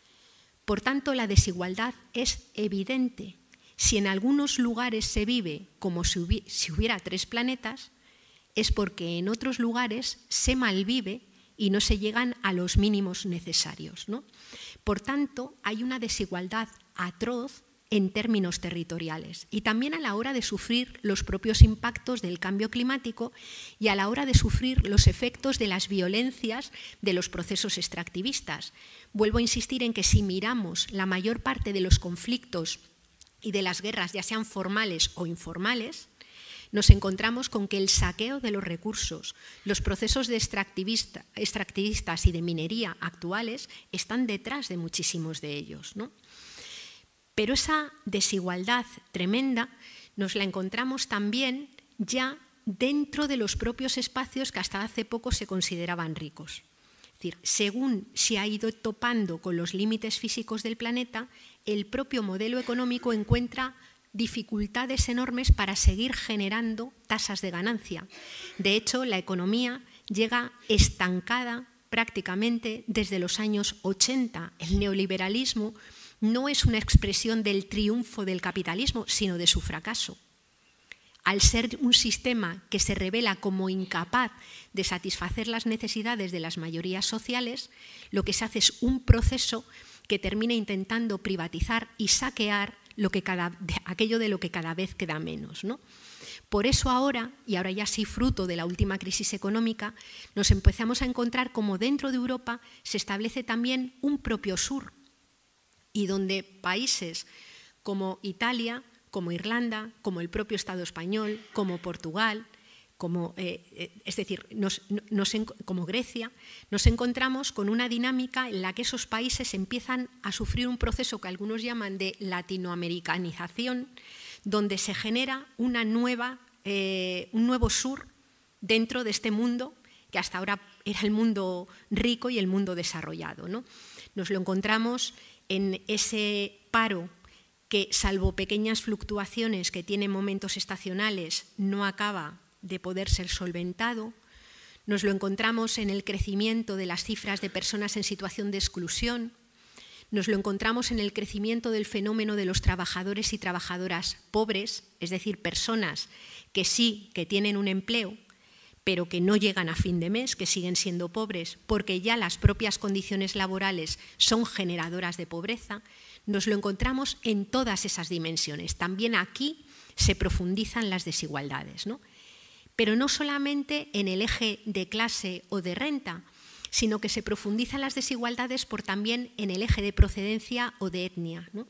Por tanto, la desigualdad es evidente. Si en algunos lugares se vive como si hubiera tres planetas, es porque en otros lugares se malvive y no se llegan a los mínimos necesarios, ¿no? Por tanto, hay una desigualdad atroz en términos territoriales y también a la hora de sufrir los propios impactos del cambio climático y a la hora de sufrir los efectos de las violencias de los procesos extractivistas. Vuelvo a insistir en que si miramos la mayor parte de los conflictos y de las guerras, ya sean formales o informales, nos encontramos con que el saqueo de los recursos, los procesos de extractivista, extractivistas y de minería actuales están detrás de muchísimos de ellos, ¿no? Pero esa desigualdad tremenda nos la encontramos también ya dentro de los propios espacios que hasta hace poco se consideraban ricos. Es decir, según se ha ido topando con los límites físicos del planeta, el propio modelo económico encuentra dificultades enormes para seguir generando tasas de ganancia. De hecho, la economía llega estancada prácticamente desde los años ochenta. El neoliberalismo no es una expresión del triunfo del capitalismo, sino de su fracaso. Al ser un sistema que se revela como incapaz de satisfacer las necesidades de las mayorías sociales, lo que se hace es un proceso que termina intentando privatizar y saquear lo que cada, de, aquello de lo que cada vez queda menos, ¿no? Por eso ahora, y ahora ya sí fruto de la última crisis económica, nos empezamos a encontrar como dentro de Europa se establece también un propio sur, y donde países como Italia, como Irlanda, como el propio Estado español, como Portugal, como, eh, es decir, nos, nos, como Grecia, nos encontramos con una dinámica en la que esos países empiezan a sufrir un proceso que algunos llaman de latinoamericanización, donde se genera una nueva, eh, un nuevo sur dentro de este mundo que hasta ahora era el mundo rico y el mundo desarrollado, ¿no? Nos lo encontramos en ese paro que, salvo pequeñas fluctuaciones que tienen momentos estacionales, no acaba de poder ser solventado. Nos lo encontramos en el crecimiento de las cifras de personas en situación de exclusión. Nos lo encontramos en el crecimiento del fenómeno de los trabajadores y trabajadoras pobres, es decir, personas que sí que tienen un empleo, pero que no llegan a fin de mes, que siguen siendo pobres, porque ya las propias condiciones laborales son generadoras de pobreza. Nos lo encontramos en todas esas dimensiones. También aquí se profundizan las desigualdades, ¿no? Pero no solamente en el eje de clase o de renta, sino que se profundizan las desigualdades por también en el eje de procedencia o de etnia, ¿no?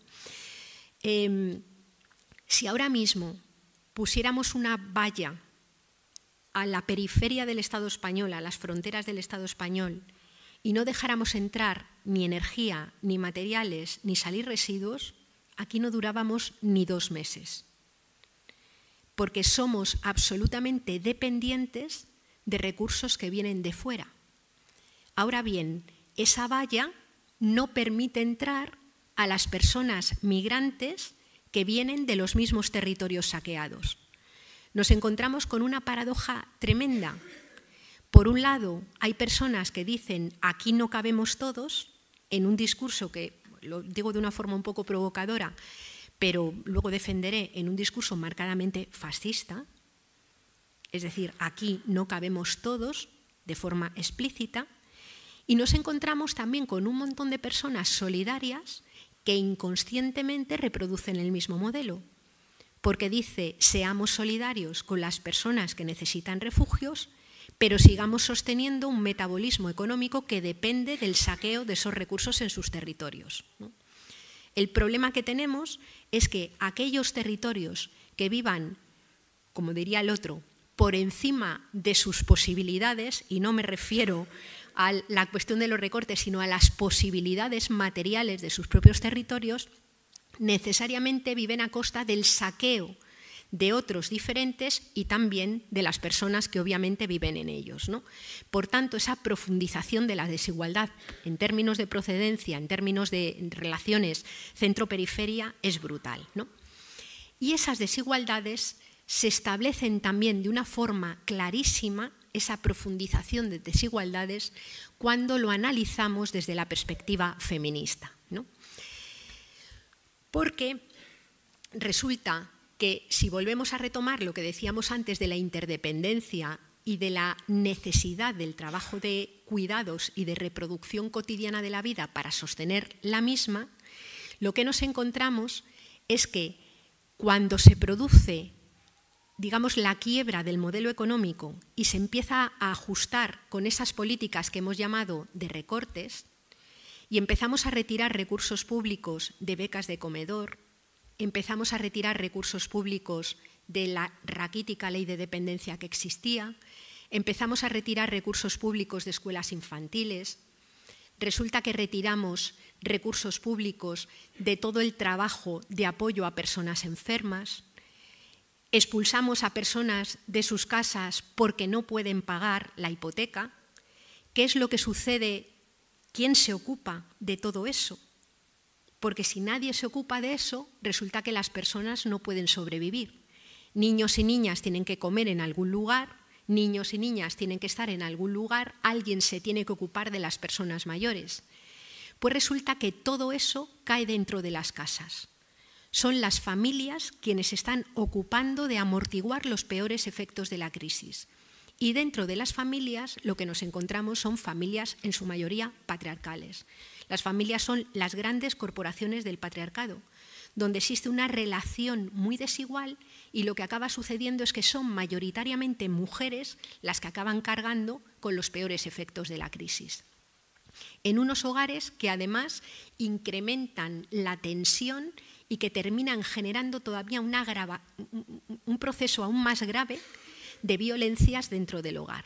Eh, si ahora mismo pusiéramos una valla a la periferia del Estado español, a las fronteras del Estado español, y no dejáramos entrar ni energía, ni materiales, ni salir residuos, aquí no durábamos ni dos meses. Porque somos absolutamente dependientes de recursos que vienen de fuera. Ahora bien, esa valla no permite entrar a las personas migrantes que vienen de los mismos territorios saqueados. Nos encontramos con una paradoja tremenda. Por un lado, hay personas que dicen aquí no cabemos todos, en un discurso que, lo digo de una forma un poco provocadora, pero luego defenderé en un discurso marcadamente fascista, es decir, aquí no cabemos todos de forma explícita, y nos encontramos también con un montón de personas solidarias que inconscientemente reproducen el mismo modelo, porque dice seamos solidarios con las personas que necesitan refugios, pero sigamos sosteniendo un metabolismo económico que depende del saqueo de esos recursos en sus territorios, ¿no? El problema que tenemos es que aquellos territorios que vivan, como diría el otro, por encima de sus posibilidades, y no me refiero a la cuestión de los recortes, sino a las posibilidades materiales de sus propios territorios, necesariamente viven a costa del saqueo de otros diferentes y también de las personas que obviamente viven en ellos, ¿no? Por tanto, esa profundización de la desigualdad en términos de procedencia, en términos de relaciones centro-periferia, es brutal, ¿no? Y esas desigualdades se establecen también de una forma clarísima, esa profundización de desigualdades, cuando lo analizamos desde la perspectiva feminista, ¿no? Porque resulta que si volvemos a retomar lo que decíamos antes de la interdependencia y de la necesidad del trabajo de cuidados y de reproducción cotidiana de la vida para sostener la misma, lo que nos encontramos es que cuando se produce, digamos, la quiebra del modelo económico y se empieza a ajustar con esas políticas que hemos llamado de recortes y empezamos a retirar recursos públicos de becas de comedor, empezamos a retirar recursos públicos de la raquítica ley de dependencia que existía, empezamos a retirar recursos públicos de escuelas infantiles, resulta que retiramos recursos públicos de todo el trabajo de apoyo a personas enfermas, expulsamos a personas de sus casas porque no pueden pagar la hipoteca. ¿Qué es lo que sucede? ¿Quién se ocupa de todo eso? Porque si nadie se ocupa de eso, resulta que las personas no pueden sobrevivir. Niños y niñas tienen que comer en algún lugar, niños y niñas tienen que estar en algún lugar, alguien se tiene que ocupar de las personas mayores. Pues resulta que todo eso cae dentro de las casas. Son las familias quienes están ocupando de amortiguar los peores efectos de la crisis. Y dentro de las familias lo que nos encontramos son familias en su mayoría patriarcales. Las familias son las grandes corporaciones del patriarcado, donde existe una relación muy desigual y lo que acaba sucediendo es que son mayoritariamente mujeres las que acaban cargando con los peores efectos de la crisis. En unos hogares que además incrementan la tensión y que terminan generando todavía una grava, un proceso aún más grave de violencias dentro del hogar.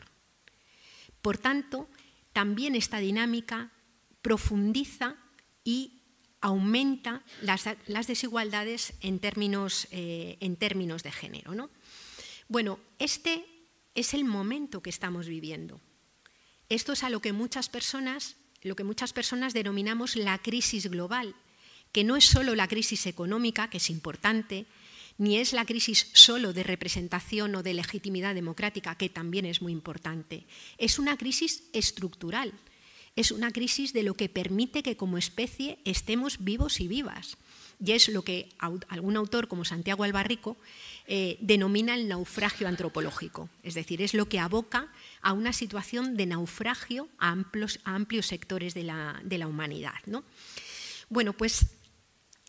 Por tanto, también esta dinámica profundiza y aumenta las, las desigualdades en términos, eh, en términos de género, ¿no? Bueno, este es el momento que estamos viviendo. Esto es a lo que muchas personas, lo que muchas personas denominamos la crisis global, que no es solo la crisis económica, que es importante, ni es la crisis solo de representación o de legitimidad democrática, que también es muy importante. Es una crisis estructural. Es una crisis de lo que permite que como especie estemos vivos y vivas. Y es lo que algún autor como Santiago Albarrico eh, denomina el naufragio antropológico. Es decir, es lo que aboca a una situación de naufragio a amplios, a amplios sectores de la, de la humanidad, ¿no? Bueno, pues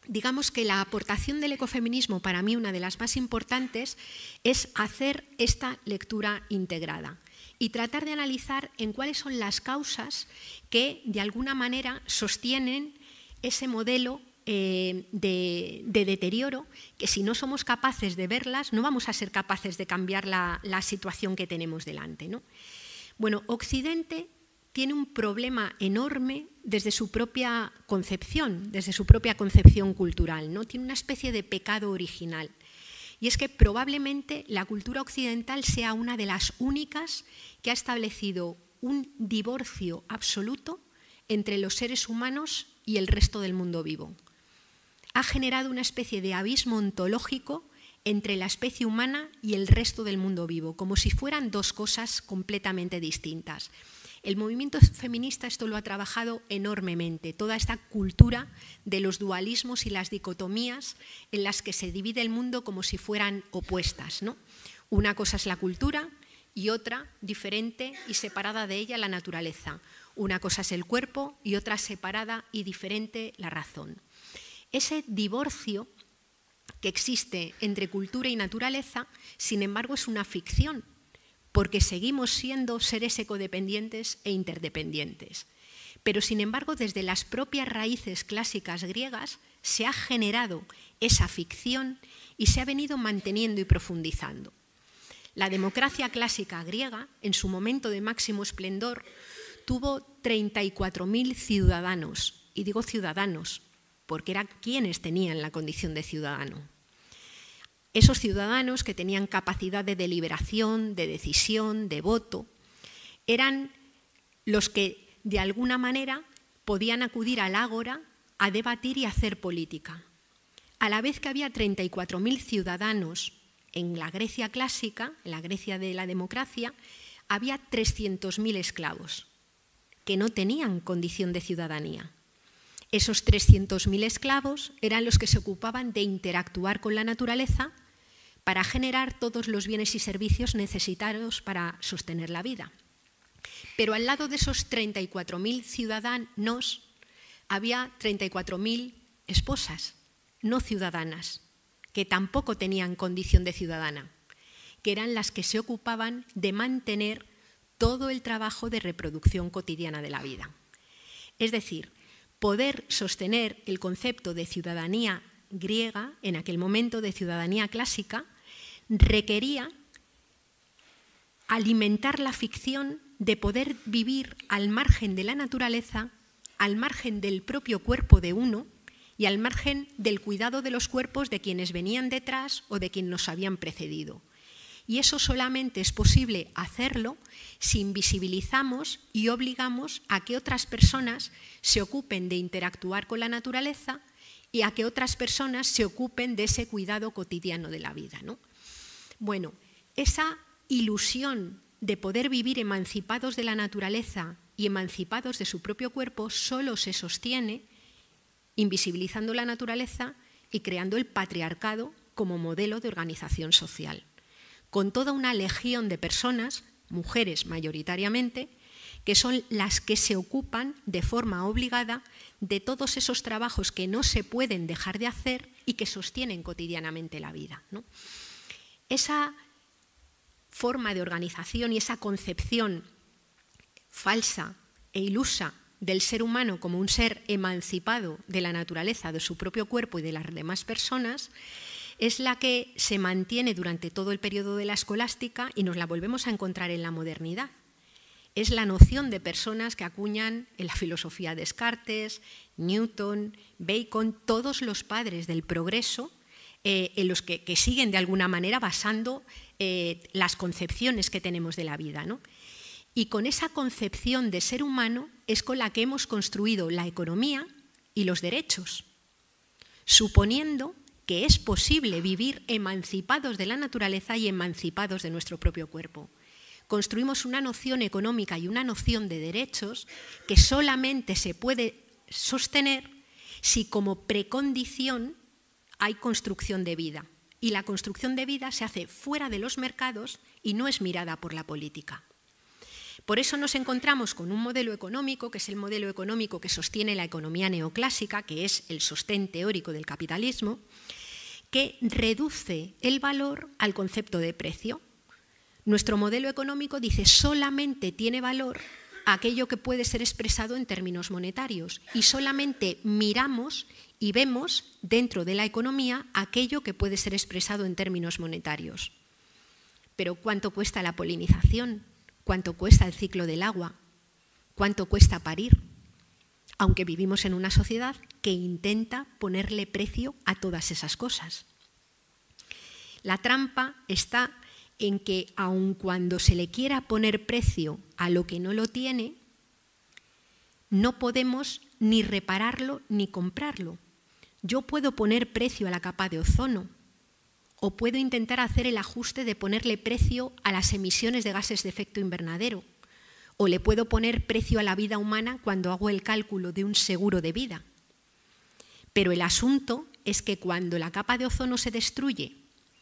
digamos que la aportación del ecofeminismo, para mí una de las más importantes, es hacer esta lectura integrada y tratar de analizar en cuáles son las causas que de alguna manera sostienen ese modelo eh, de, de deterioro, que si no somos capaces de verlas no vamos a ser capaces de cambiar la, la situación que tenemos delante, ¿no? Bueno, Occidente tiene un problema enorme desde su propia concepción, desde su propia concepción cultural, ¿no? Tiene una especie de pecado original. Y es que probablemente la cultura occidental sea una de las únicas que ha establecido un divorcio absoluto entre los seres humanos y el resto del mundo vivo. Ha generado una especie de abismo ontológico entre la especie humana y el resto del mundo vivo, como si fueran dos cosas completamente distintas. El movimiento feminista esto lo ha trabajado enormemente, toda esta cultura de los dualismos y las dicotomías en las que se divide el mundo como si fueran opuestas, ¿no? Una cosa es la cultura y otra, diferente y separada de ella, la naturaleza. Una cosa es el cuerpo y otra separada y diferente, la razón. Ese divorcio que existe entre cultura y naturaleza, sin embargo, es una ficción, porque seguimos siendo seres ecodependientes e interdependientes. Pero, sin embargo, desde las propias raíces clásicas griegas se ha generado esa ficción y se ha venido manteniendo y profundizando. La democracia clásica griega, en su momento de máximo esplendor, tuvo treinta y cuatro mil ciudadanos, y digo ciudadanos, porque eran quienes tenían la condición de ciudadano. Esos ciudadanos que tenían capacidad de deliberación, de decisión, de voto, eran los que de alguna manera podían acudir al ágora a debatir y hacer política. A la vez que había treinta y cuatro mil ciudadanos en la Grecia clásica, en la Grecia de la democracia, había trescientos mil esclavos que no tenían condición de ciudadanía. Esos trescientos mil esclavos eran los que se ocupaban de interactuar con la naturaleza para generar todos los bienes y servicios necesarios para sostener la vida. Pero al lado de esos treinta y cuatro mil ciudadanos había treinta y cuatro mil esposas no ciudadanas, que tampoco tenían condición de ciudadana, que eran las que se ocupaban de mantener todo el trabajo de reproducción cotidiana de la vida. Es decir, poder sostener el concepto de ciudadanía griega, en aquel momento de ciudadanía clásica, requería alimentar la ficción de poder vivir al margen de la naturaleza, al margen del propio cuerpo de uno y al margen del cuidado de los cuerpos de quienes venían detrás o de quienes nos habían precedido. Y eso solamente es posible hacerlo si invisibilizamos y obligamos a que otras personas se ocupen de interactuar con la naturaleza y a que otras personas se ocupen de ese cuidado cotidiano de la vida, ¿no? Bueno, esa ilusión de poder vivir emancipados de la naturaleza y emancipados de su propio cuerpo solo se sostiene invisibilizando la naturaleza y creando el patriarcado como modelo de organización social, con toda una legión de personas, mujeres mayoritariamente, que son las que se ocupan de forma obligada de todos esos trabajos que no se pueden dejar de hacer y que sostienen cotidianamente la vida, ¿no? Esa forma de organización y esa concepción falsa e ilusa del ser humano como un ser emancipado de la naturaleza, de su propio cuerpo y de las demás personas, es la que se mantiene durante todo el periodo de la escolástica y nos la volvemos a encontrar en la modernidad. Es la noción de personas que acuñan en la filosofía Descartes, Newton, Bacon, todos los padres del progreso, eh, en los que, que siguen de alguna manera basando eh, las concepciones que tenemos de la vida, ¿no? Y con esa concepción de ser humano es con la que hemos construido la economía y los derechos, suponiendo que es posible vivir emancipados de la naturaleza y emancipados de nuestro propio cuerpo. Construimos una noción económica y una noción de derechos que solamente se puede sostener si como precondición hay construcción de vida. Y la construcción de vida se hace fuera de los mercados y no es mirada por la política. Por eso nos encontramos con un modelo económico, que es el modelo económico que sostiene la economía neoclásica, que es el sostén teórico del capitalismo, que reduce el valor al concepto de precio. Nuestro modelo económico dice solamente tiene valor aquello que puede ser expresado en términos monetarios y solamente miramos y vemos dentro de la economía aquello que puede ser expresado en términos monetarios. Pero ¿cuánto cuesta la polinización? ¿Cuánto cuesta el ciclo del agua? ¿Cuánto cuesta parir? Aunque vivimos en una sociedad que intenta ponerle precio a todas esas cosas. La trampa está en que aun cuando se le quiera poner precio a lo que no lo tiene, no podemos ni repararlo ni comprarlo. Yo puedo poner precio a la capa de ozono o puedo intentar hacer el ajuste de ponerle precio a las emisiones de gases de efecto invernadero o le puedo poner precio a la vida humana cuando hago el cálculo de un seguro de vida. Pero el asunto es que cuando la capa de ozono se destruye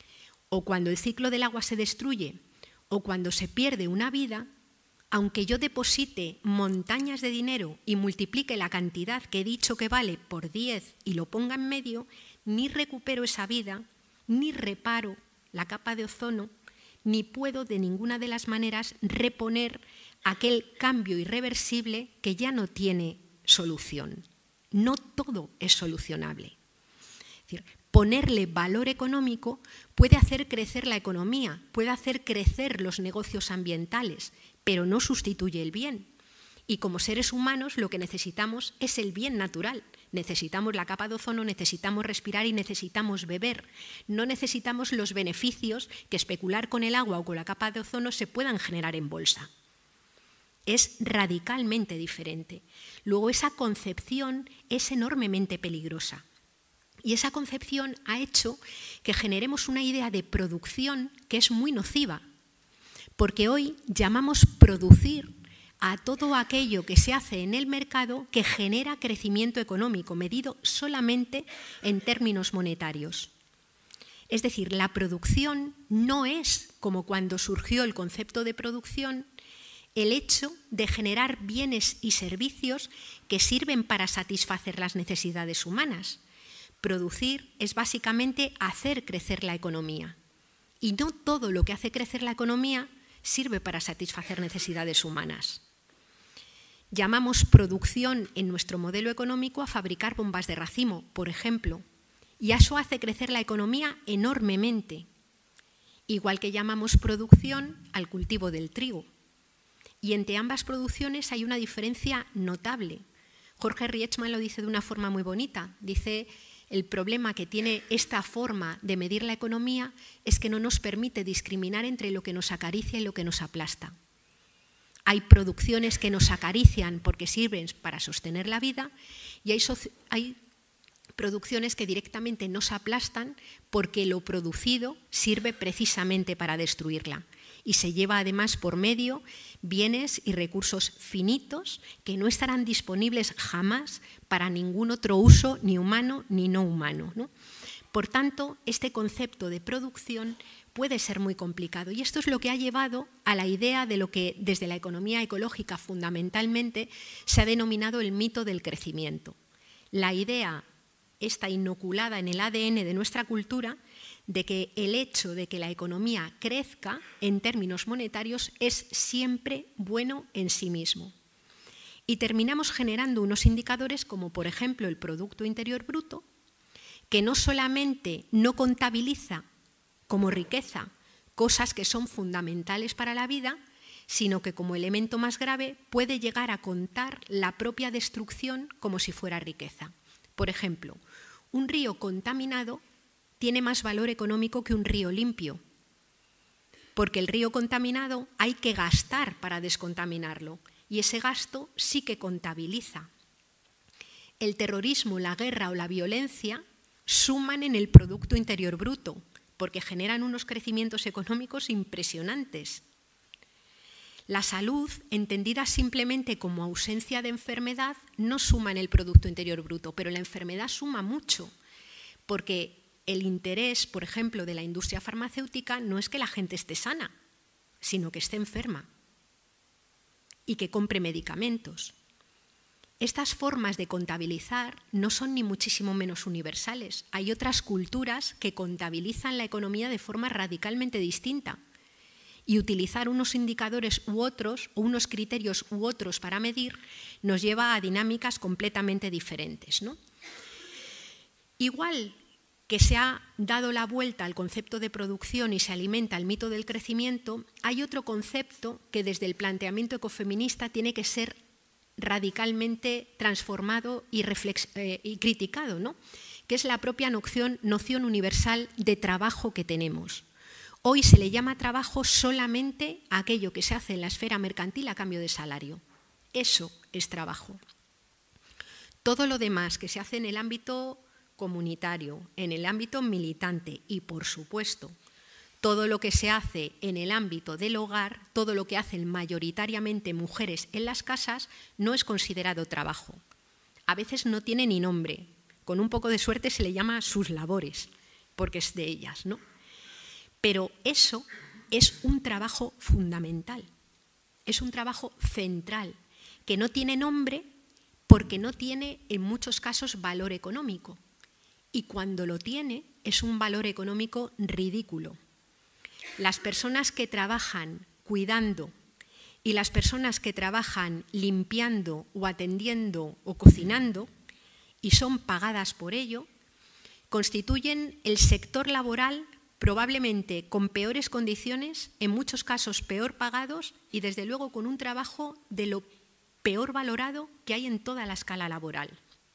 o cuando el ciclo del agua se destruye, o cuando se pierde una vida, aunque yo deposite montañas de dinero y multiplique la cantidad que he dicho que vale por diez y lo ponga en medio, ni recupero esa vida, ni reparo la capa de ozono, ni puedo de ninguna de las maneras reponer aquel cambio irreversible que ya no tiene solución. No todo es solucionable. Es decir, ponerle valor económico puede hacer crecer la economía, puede hacer crecer los negocios ambientales, pero no sustituye el bien. Y como seres humanos lo que necesitamos es el bien natural. Necesitamos la capa de ozono, necesitamos respirar y necesitamos beber. No necesitamos los beneficios que especular con el agua o con la capa de ozono se puedan generar en bolsa. Es radicalmente diferente. Luego esa concepción es enormemente peligrosa. Y esa concepción ha hecho que generemos una idea de producción que es muy nociva, porque hoy llamamos producir a todo aquello que se hace en el mercado que genera crecimiento económico, medido solamente en términos monetarios. Es decir, la producción no es, como cuando surgió el concepto de producción, el hecho de generar bienes y servicios que sirven para satisfacer las necesidades humanas. Producir es básicamente hacer crecer la economía. Y no todo lo que hace crecer la economía sirve para satisfacer necesidades humanas. Llamamos producción en nuestro modelo económico a fabricar bombas de racimo, por ejemplo, y eso hace crecer la economía enormemente, igual que llamamos producción al cultivo del trigo. Y entre ambas producciones hay una diferencia notable. Jorge Rietzmann lo dice de una forma muy bonita. Dice: el problema que tiene esta forma de medir la economía es que no nos permite discriminar entre lo que nos acaricia y lo que nos aplasta. Hay producciones que nos acarician porque sirven para sostener la vida y hay, hay producciones que directamente nos aplastan porque lo producido sirve precisamente para destruirla. Y se lleva además por medio bienes y recursos finitos que no estarán disponibles jamás para ningún otro uso, ni humano ni no humano, ¿no? Por tanto, este concepto de producción puede ser muy complicado y esto es lo que ha llevado a la idea de lo que desde la economía ecológica fundamentalmente se ha denominado el mito del crecimiento. La idea está inoculada en el A D N de nuestra cultura de que el hecho de que la economía crezca en términos monetarios es siempre bueno en sí mismo. Y terminamos generando unos indicadores como, por ejemplo, el Producto Interior Bruto, que no solamente no contabiliza como riqueza cosas que son fundamentales para la vida, sino que como elemento más grave puede llegar a contar la propia destrucción como si fuera riqueza. Por ejemplo, un río contaminado tiene más valor económico que un río limpio, porque el río contaminado hay que gastar para descontaminarlo y ese gasto sí que contabiliza. El terrorismo, la guerra o la violencia suman en el Producto Interior Bruto porque generan unos crecimientos económicos impresionantes. La salud, entendida simplemente como ausencia de enfermedad, no suma en el Producto Interior Bruto, pero la enfermedad suma mucho porque el interés, por ejemplo, de la industria farmacéutica no es que la gente esté sana, sino que esté enferma. y que compre medicamentos. Estas formas de contabilizar no son ni muchísimo menos universales. Hay otras culturas que contabilizan la economía de forma radicalmente distinta. Y utilizar unos indicadores u otros, o unos criterios u otros para medir, nos lleva a dinámicas completamente diferentes, ¿no? Igual que se ha dado la vuelta al concepto de producción y se alimenta el mito del crecimiento, hay otro concepto que desde el planteamiento ecofeminista tiene que ser radicalmente transformado y, reflex, eh, y criticado, ¿no? Que es la propia noción, noción universal de trabajo que tenemos. Hoy se le llama trabajo solamente a aquello que se hace en la esfera mercantil a cambio de salario. Eso es trabajo. Todo lo demás que se hace en el ámbito comunitario, en el ámbito militante y, por supuesto, todo lo que se hace en el ámbito del hogar, todo lo que hacen mayoritariamente mujeres en las casas, no es considerado trabajo. A veces no tiene ni nombre. Con un poco de suerte se le llama sus labores, porque es de ellas, ¿no? Pero eso es un trabajo fundamental, es un trabajo central, que no tiene nombre porque no tiene en muchos casos valor económico. Y cuando lo tiene, es un valor económico ridículo. Las personas que trabajan cuidando y las personas que trabajan limpiando o atendiendo o cocinando y son pagadas por ello, constituyen el sector laboral probablemente con peores condiciones, en muchos casos peor pagados y desde luego con un trabajo de lo peor valorado que hay en toda la escala laboral.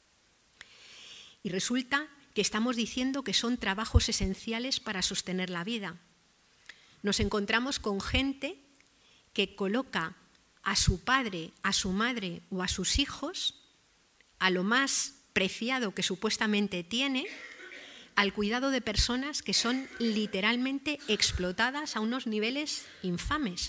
Y resulta que estamos diciendo que son trabajos esenciales para sostener la vida. Nos encontramos con gente que coloca a su padre, a su madre o a sus hijos, a lo más preciado que supuestamente tiene, al cuidado de personas que son literalmente explotadas a unos niveles infames.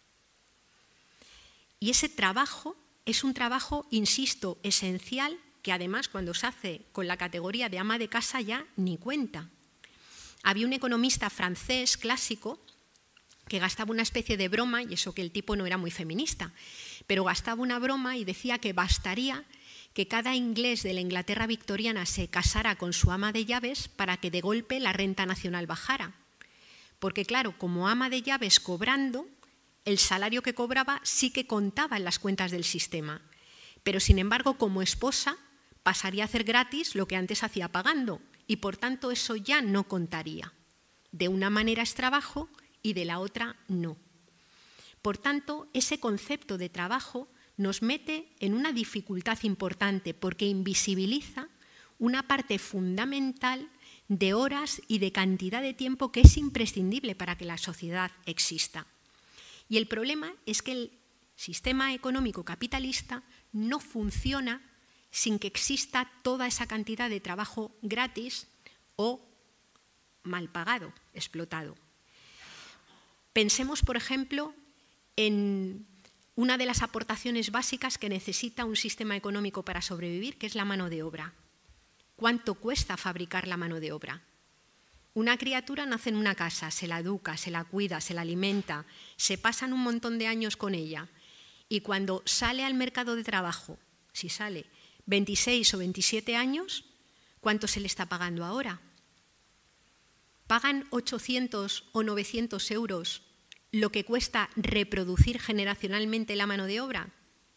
Y ese trabajo es un trabajo, insisto, esencial, que además cuando se hace con la categoría de ama de casa ya ni cuenta. Había un economista francés clásico que gastaba una especie de broma, y eso que el tipo no era muy feminista, pero gastaba una broma y decía que bastaría que cada inglés de la Inglaterra victoriana se casara con su ama de llaves para que de golpe la renta nacional bajara. Porque claro, como ama de llaves cobrando, el salario que cobraba sí que contaba en las cuentas del sistema, pero sin embargo como esposa pasaría a hacer gratis lo que antes hacía pagando y por tanto eso ya no contaría. De una manera es trabajo y de la otra no. Por tanto, ese concepto de trabajo nos mete en una dificultad importante porque invisibiliza una parte fundamental de horas y de cantidad de tiempo que es imprescindible para que la sociedad exista. Y el problema es que el sistema económico capitalista no funciona sin que exista toda esa cantidad de trabajo gratis o mal pagado, explotado. Pensemos, por ejemplo, en una de las aportaciones básicas que necesita un sistema económico para sobrevivir, que es la mano de obra. ¿Cuánto cuesta fabricar la mano de obra? Una criatura nace en una casa, se la educa, se la cuida, se la alimenta, se pasan un montón de años con ella y cuando sale al mercado de trabajo, si sale veintiséis o veintisiete años, ¿cuánto se le está pagando ahora? ¿Pagan ochocientos o novecientos euros lo que cuesta reproducir generacionalmente la mano de obra?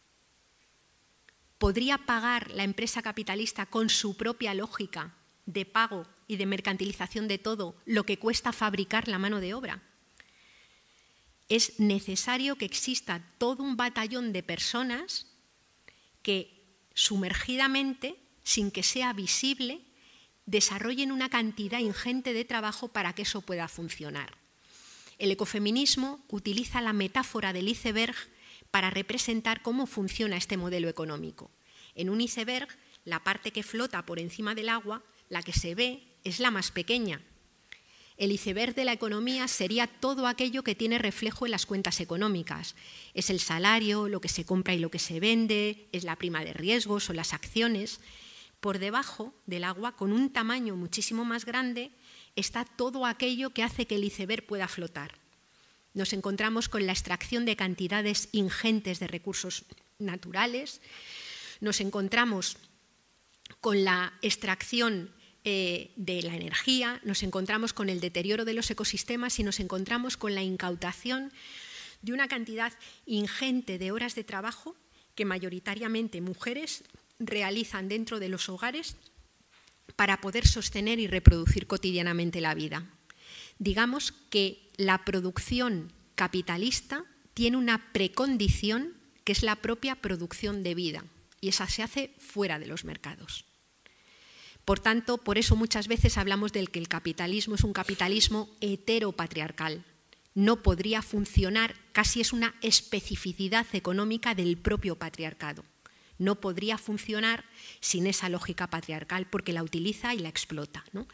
¿Podría pagar la empresa capitalista con su propia lógica de pago y de mercantilización de todo lo que cuesta fabricar la mano de obra? Es necesario que exista todo un batallón de personas que sumergidamente, sin que sea visible, desarrollen una cantidad ingente de trabajo para que eso pueda funcionar. El ecofeminismo utiliza la metáfora del iceberg para representar cómo funciona este modelo económico. En un iceberg, la parte que flota por encima del agua, la que se ve, es la más pequeña. El iceberg de la economía sería todo aquello que tiene reflejo en las cuentas económicas. Es el salario, lo que se compra y lo que se vende, es la prima de riesgos o las acciones. Por debajo del agua, con un tamaño muchísimo más grande, está todo aquello que hace que el iceberg pueda flotar. Nos encontramos con la extracción de cantidades ingentes de recursos naturales, nos encontramos con la extracción eh, de la energía, nos encontramos con el deterioro de los ecosistemas y nos encontramos con la incautación de una cantidad ingente de horas de trabajo que mayoritariamente mujeres realizan dentro de los hogares para poder sostener y reproducir cotidianamente la vida. Digamos que la producción capitalista tiene una precondición que es la propia producción de vida y esa se hace fuera de los mercados. Por tanto, por eso muchas veces hablamos del que el capitalismo es un capitalismo heteropatriarcal. No podría funcionar, casi es una especificidad económica del propio patriarcado. No podría funcionar sin esa lógica patriarcal porque la utiliza y la explota, ¿no?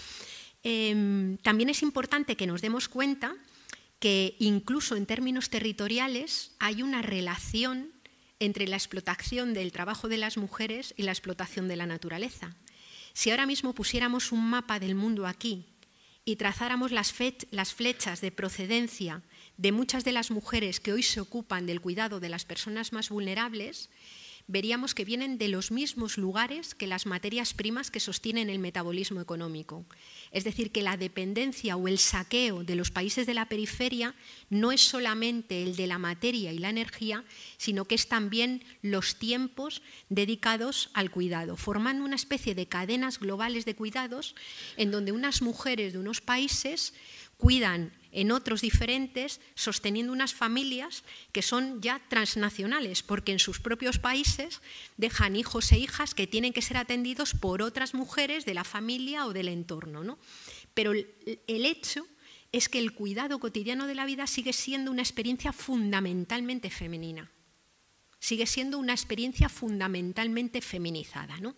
Eh, también es importante que nos demos cuenta que incluso en términos territoriales hay una relación entre la explotación del trabajo de las mujeres y la explotación de la naturaleza. Si ahora mismo pusiéramos un mapa del mundo aquí y trazáramos las, las flechas de procedencia de muchas de las mujeres que hoy se ocupan del cuidado de las personas más vulnerables, veríamos que vienen de los mismos lugares que las materias primas que sostienen el metabolismo económico. Es decir, que la dependencia o el saqueo de los países de la periferia no es solamente el de la materia y la energía, sino que es también los tiempos dedicados al cuidado, formando una especie de cadenas globales de cuidados en donde unas mujeres de unos países cuidan en otros diferentes, sosteniendo unas familias que son ya transnacionales, porque en sus propios países dejan hijos e hijas que tienen que ser atendidos por otras mujeres de la familia o del entorno, ¿no? Pero el, el hecho es que el cuidado cotidiano de la vida sigue siendo una experiencia fundamentalmente femenina, sigue siendo una experiencia fundamentalmente feminizada, ¿no?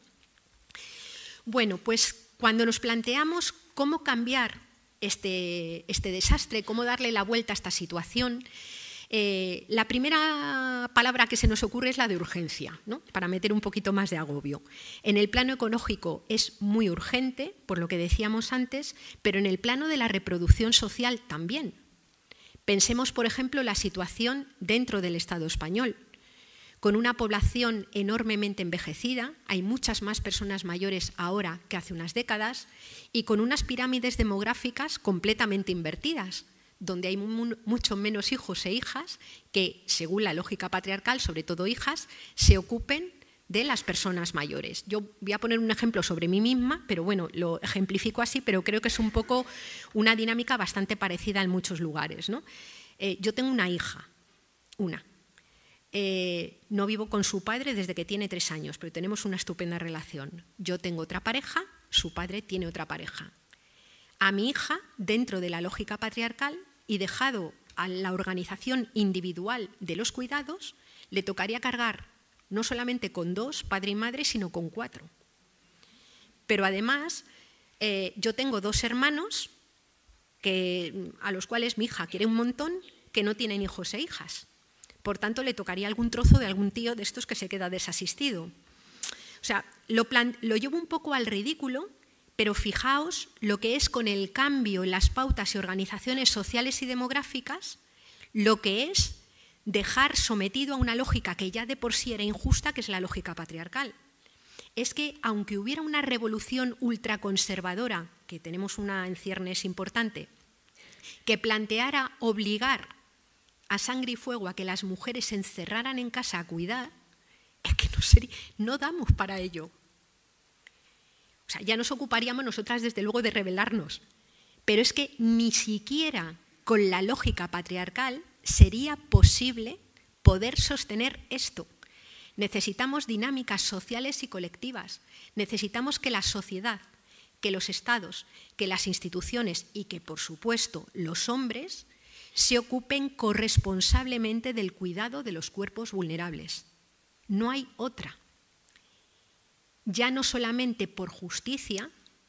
Bueno, pues cuando nos planteamos cómo cambiar Este, este desastre, cómo darle la vuelta a esta situación, eh, la primera palabra que se nos ocurre es la de urgencia, ¿no? Para meter un poquito más de agobio. En el plano ecológico es muy urgente, por lo que decíamos antes, pero en el plano de la reproducción social también. Pensemos, por ejemplo, la situación dentro del Estado español. Con una población enormemente envejecida, hay muchas más personas mayores ahora que hace unas décadas, y con unas pirámides demográficas completamente invertidas, donde hay mu- mucho menos hijos e hijas que, según la lógica patriarcal, sobre todo hijas, se ocupen de las personas mayores. Yo voy a poner un ejemplo sobre mí misma, pero bueno, lo ejemplifico así, pero creo que es un poco una dinámica bastante parecida en muchos lugares, ¿no? Eh, yo tengo una hija, una. Eh, no vivo con su padre desde que tiene tres años, pero tenemos una estupenda relación. Yo tengo otra pareja, su padre tiene otra pareja. A mi hija, dentro de la lógica patriarcal y dejado a la organización individual de los cuidados, le tocaría cargar no solamente con dos, padre y madre, sino con cuatro. Pero además, eh, yo tengo dos hermanos que, a los cuales mi hija quiere un montón, que no tienen hijos e hijas. Por tanto, le tocaría algún trozo de algún tío de estos que se queda desasistido. O sea, lo, plan, lo llevo un poco al ridículo, pero fijaos lo que es con el cambio en las pautas y organizaciones sociales y demográficas, lo que es dejar sometido a una lógica que ya de por sí era injusta, que es la lógica patriarcal. Es que, aunque hubiera una revolución ultraconservadora, que tenemos una en ciernes importante, que planteara obligar a sangre y fuego a que las mujeres se encerraran en casa a cuidar, es que no, sería, no damos para ello. O sea, ya nos ocuparíamos nosotras desde luego de rebelarnos, pero es que ni siquiera con la lógica patriarcal sería posible poder sostener esto. Necesitamos dinámicas sociales y colectivas, necesitamos que la sociedad, que los estados, que las instituciones y que, por supuesto, los hombres se ocupen corresponsablemente del cuidado de los cuerpos vulnerables. No hay otra. Ya no solamente por justicia,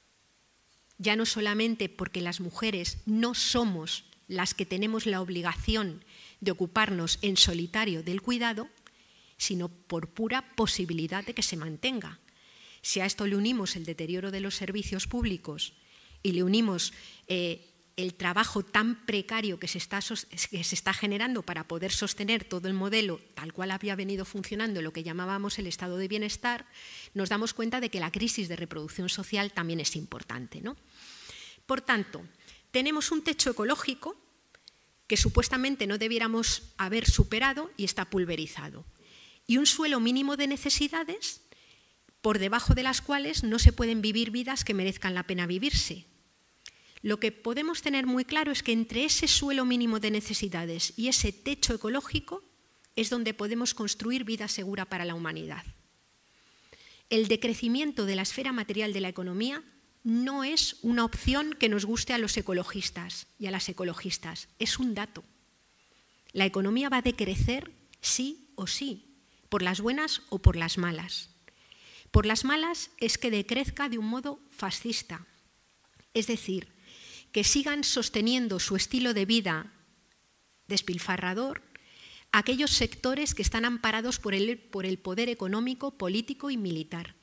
ya no solamente porque las mujeres no somos las que tenemos la obligación de ocuparnos en solitario del cuidado, sino por pura posibilidad de que se mantenga. Si a esto le unimos el deterioro de los servicios públicos y le unimos eh, el trabajo tan precario que se, está, que se está generando para poder sostener todo el modelo tal cual había venido funcionando, lo que llamábamos el estado de bienestar, nos damos cuenta de que la crisis de reproducción social también es importante, ¿no? Por tanto, tenemos un techo ecológico que supuestamente no debiéramos haber superado y está pulverizado, y un suelo mínimo de necesidades por debajo de las cuales no se pueden vivir vidas que merezcan la pena vivirse. Lo que podemos tener muy claro es que entre ese suelo mínimo de necesidades y ese techo ecológico es donde podemos construir vida segura para la humanidad. El decrecimiento de la esfera material de la economía no es una opción que nos guste a los ecologistas y a las ecologistas, es un dato. La economía va a decrecer sí o sí, por las buenas o por las malas. Por las malas es que decrezca de un modo fascista, es decir, que sigan sosteniendo su estilo de vida despilfarrador aquellos sectores que están amparados por el, por el poder económico, político y militar.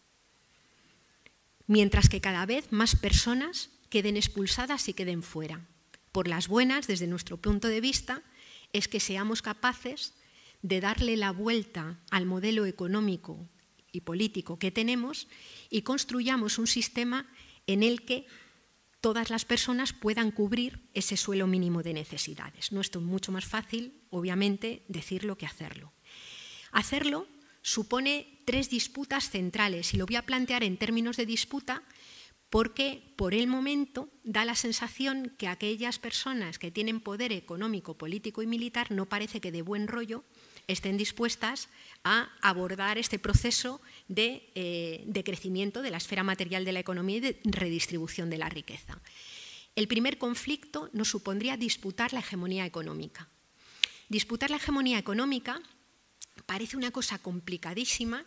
Mientras que cada vez más personas queden expulsadas y queden fuera. Por las buenas, desde nuestro punto de vista, es que seamos capaces de darle la vuelta al modelo económico y político que tenemos y construyamos un sistema en el que todas las personas puedan cubrir ese suelo mínimo de necesidades. No es mucho más fácil, obviamente, decirlo que hacerlo. Hacerlo supone tres disputas centrales y lo voy a plantear en términos de disputa porque por el momento da la sensación que aquellas personas que tienen poder económico, político y militar no parece que de buen rollo estén dispuestas a abordar este proceso de, eh, de crecimiento de la esfera material de la economía y de redistribución de la riqueza. El primer conflicto nos supondría disputar la hegemonía económica. Disputar la hegemonía económica parece una cosa complicadísima,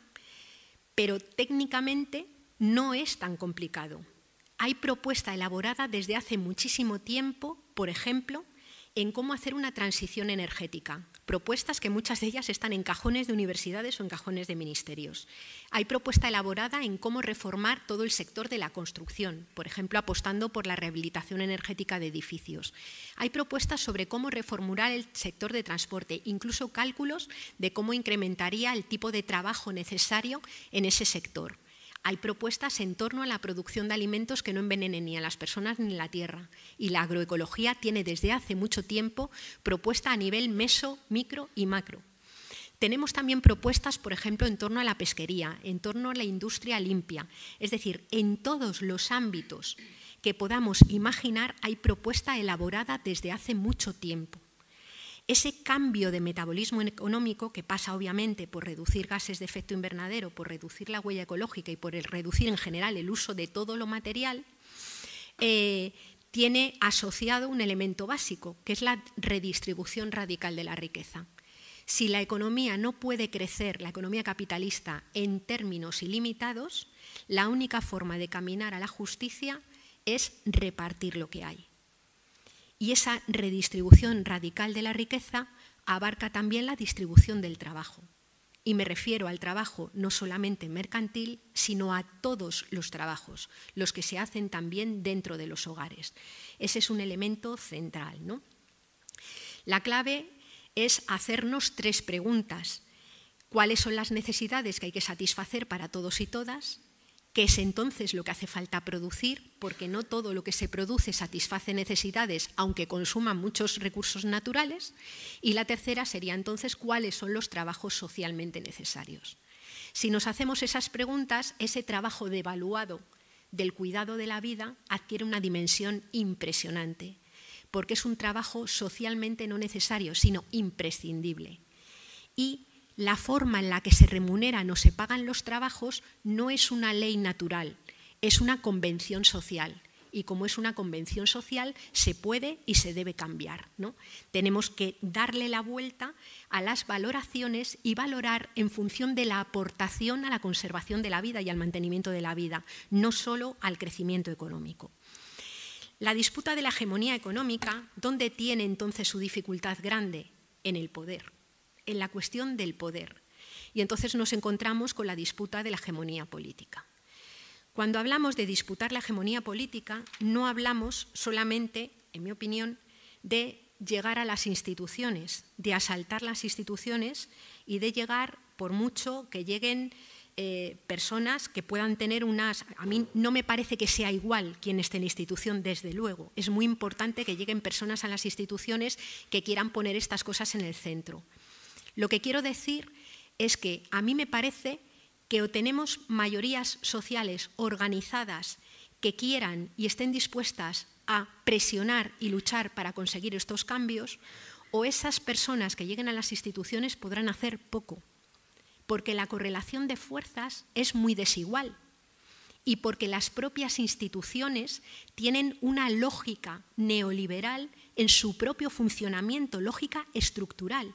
pero técnicamente no es tan complicado. Hay propuesta elaborada desde hace muchísimo tiempo, por ejemplo, en cómo hacer una transición energética. Propuestas que muchas de ellas están en cajones de universidades o en cajones de ministerios. Hay propuesta elaborada en cómo reformar todo el sector de la construcción, por ejemplo, apostando por la rehabilitación energética de edificios. Hay propuestas sobre cómo reformular el sector de transporte, incluso cálculos de cómo incrementaría el tipo de trabajo necesario en ese sector. Hay propuestas en torno a la producción de alimentos que no envenenen ni a las personas ni a la tierra. Y la agroecología tiene desde hace mucho tiempo propuesta a nivel meso, micro y macro. Tenemos también propuestas, por ejemplo, en torno a la pesquería, en torno a la industria limpia. Es decir, en todos los ámbitos que podamos imaginar hay propuesta elaborada desde hace mucho tiempo. Ese cambio de metabolismo económico, que pasa obviamente por reducir gases de efecto invernadero, por reducir la huella ecológica y por el reducir en general el uso de todo lo material, eh, tiene asociado un elemento básico, que es la redistribución radical de la riqueza. Si la economía no puede crecer, la economía capitalista, en términos ilimitados, la única forma de caminar a la justicia es repartir lo que hay. Y esa redistribución radical de la riqueza abarca también la distribución del trabajo. Y me refiero al trabajo no solamente mercantil, sino a todos los trabajos, los que se hacen también dentro de los hogares. Ese es un elemento central, ¿no? La clave es hacernos tres preguntas. ¿Cuáles son las necesidades que hay que satisfacer para todos y todas? ¿Qué es entonces lo que hace falta producir? Porque no todo lo que se produce satisface necesidades, aunque consuman muchos recursos naturales. Y la tercera sería entonces cuáles son los trabajos socialmente necesarios. Si nos hacemos esas preguntas, ese trabajo devaluado del cuidado de la vida adquiere una dimensión impresionante, porque es un trabajo socialmente no necesario, sino imprescindible. Y la forma en la que se remuneran o se pagan los trabajos no es una ley natural, es una convención social. Y como es una convención social, se puede y se debe cambiar, ¿no? Tenemos que darle la vuelta a las valoraciones y valorar en función de la aportación a la conservación de la vida y al mantenimiento de la vida, no solo al crecimiento económico. La disputa de la hegemonía económica, ¿dónde tiene entonces su dificultad grande? En el poder. En la cuestión del poder. Y entonces nos encontramos con la disputa de la hegemonía política. Cuando hablamos de disputar la hegemonía política, no hablamos solamente en mi opinión, de llegar a las instituciones, de asaltar las instituciones y de llegar, por mucho que lleguen eh, personas que puedan tener unas... A mí no me parece que sea igual quien esté en la institución, desde luego. Es muy importante que lleguen personas a las instituciones que quieran poner estas cosas en el centro. Lo que quiero decir es que a mí me parece que o tenemos mayorías sociales organizadas que quieran y estén dispuestas a presionar y luchar para conseguir estos cambios, o esas personas que lleguen a las instituciones podrán hacer poco, porque la correlación de fuerzas es muy desigual y porque las propias instituciones tienen una lógica neoliberal en su propio funcionamiento, lógica estructural.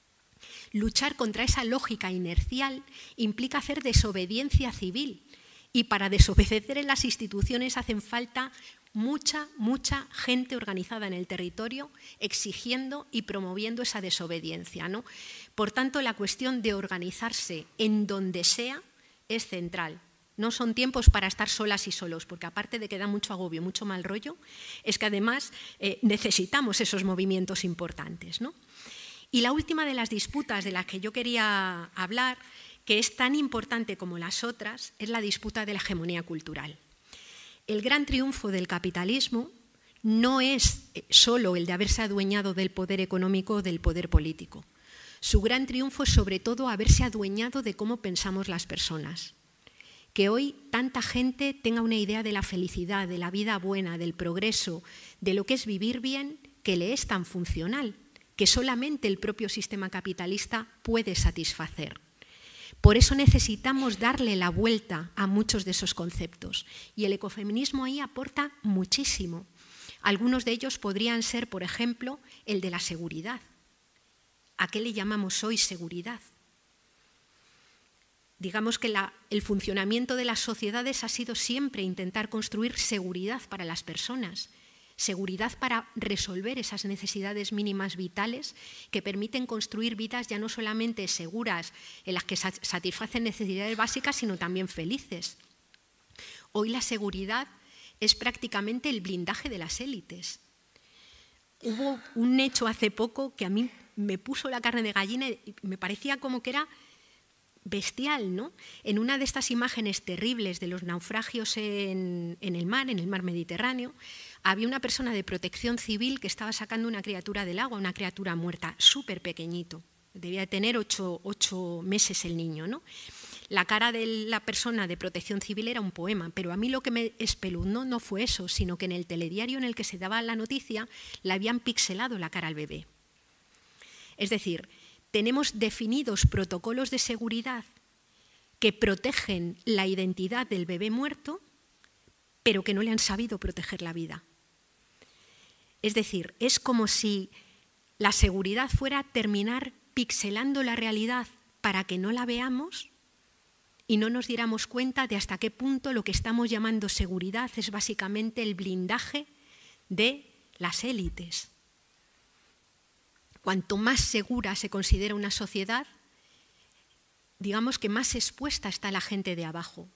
Luchar contra esa lógica inercial implica hacer desobediencia civil, y para desobedecer en las instituciones hacen falta mucha, mucha gente organizada en el territorio exigiendo y promoviendo esa desobediencia, ¿no? Por tanto, la cuestión de organizarse en donde sea es central. No son tiempos para estar solas y solos, porque aparte de que da mucho agobio, mucho mal rollo, es que además eh, necesitamos esos movimientos importantes, ¿no? Y la última de las disputas de las que yo quería hablar, que es tan importante como las otras, es la disputa de la hegemonía cultural. El gran triunfo del capitalismo no es solo el de haberse adueñado del poder económico o del poder político. Su gran triunfo es sobre todo haberse adueñado de cómo pensamos las personas. Que hoy tanta gente tenga una idea de la felicidad, de la vida buena, del progreso, de lo que es vivir bien, que le es tan funcional, que solamente el propio sistema capitalista puede satisfacer. Por eso necesitamos darle la vuelta a muchos de esos conceptos, y el ecofeminismo ahí aporta muchísimo. Algunos de ellos podrían ser, por ejemplo, el de la seguridad. ¿A qué le llamamos hoy seguridad? Digamos que la, el funcionamiento de las sociedades ha sido siempre intentar construir seguridad para las personas, seguridad para resolver esas necesidades mínimas vitales que permiten construir vidas ya no solamente seguras, en las que satisfacen necesidades básicas, sino también felices. Hoy la seguridad es prácticamente el blindaje de las élites. Hubo un hecho hace poco que a mí me puso la carne de gallina y me parecía como que era bestial, ¿no? En una de estas imágenes terribles de los naufragios en, en el mar, en el mar Mediterráneo, había una persona de protección civil que estaba sacando una criatura del agua, una criatura muerta, súper pequeñito. Debía tener ocho, ocho meses el niño, ¿no? La cara de la persona de protección civil era un poema, pero a mí lo que me espeluznó no fue eso, sino que en el telediario en el que se daba la noticia le habían pixelado la cara al bebé. Es decir, tenemos definidos protocolos de seguridad que protegen la identidad del bebé muerto, pero que no le han sabido proteger la vida. Es decir, es como si la seguridad fuera terminar pixelando la realidad para que no la veamos y no nos diéramos cuenta de hasta qué punto lo que estamos llamando seguridad es básicamente el blindaje de las élites. Cuanto más segura se considera una sociedad, digamos que más expuesta está la gente de abajo.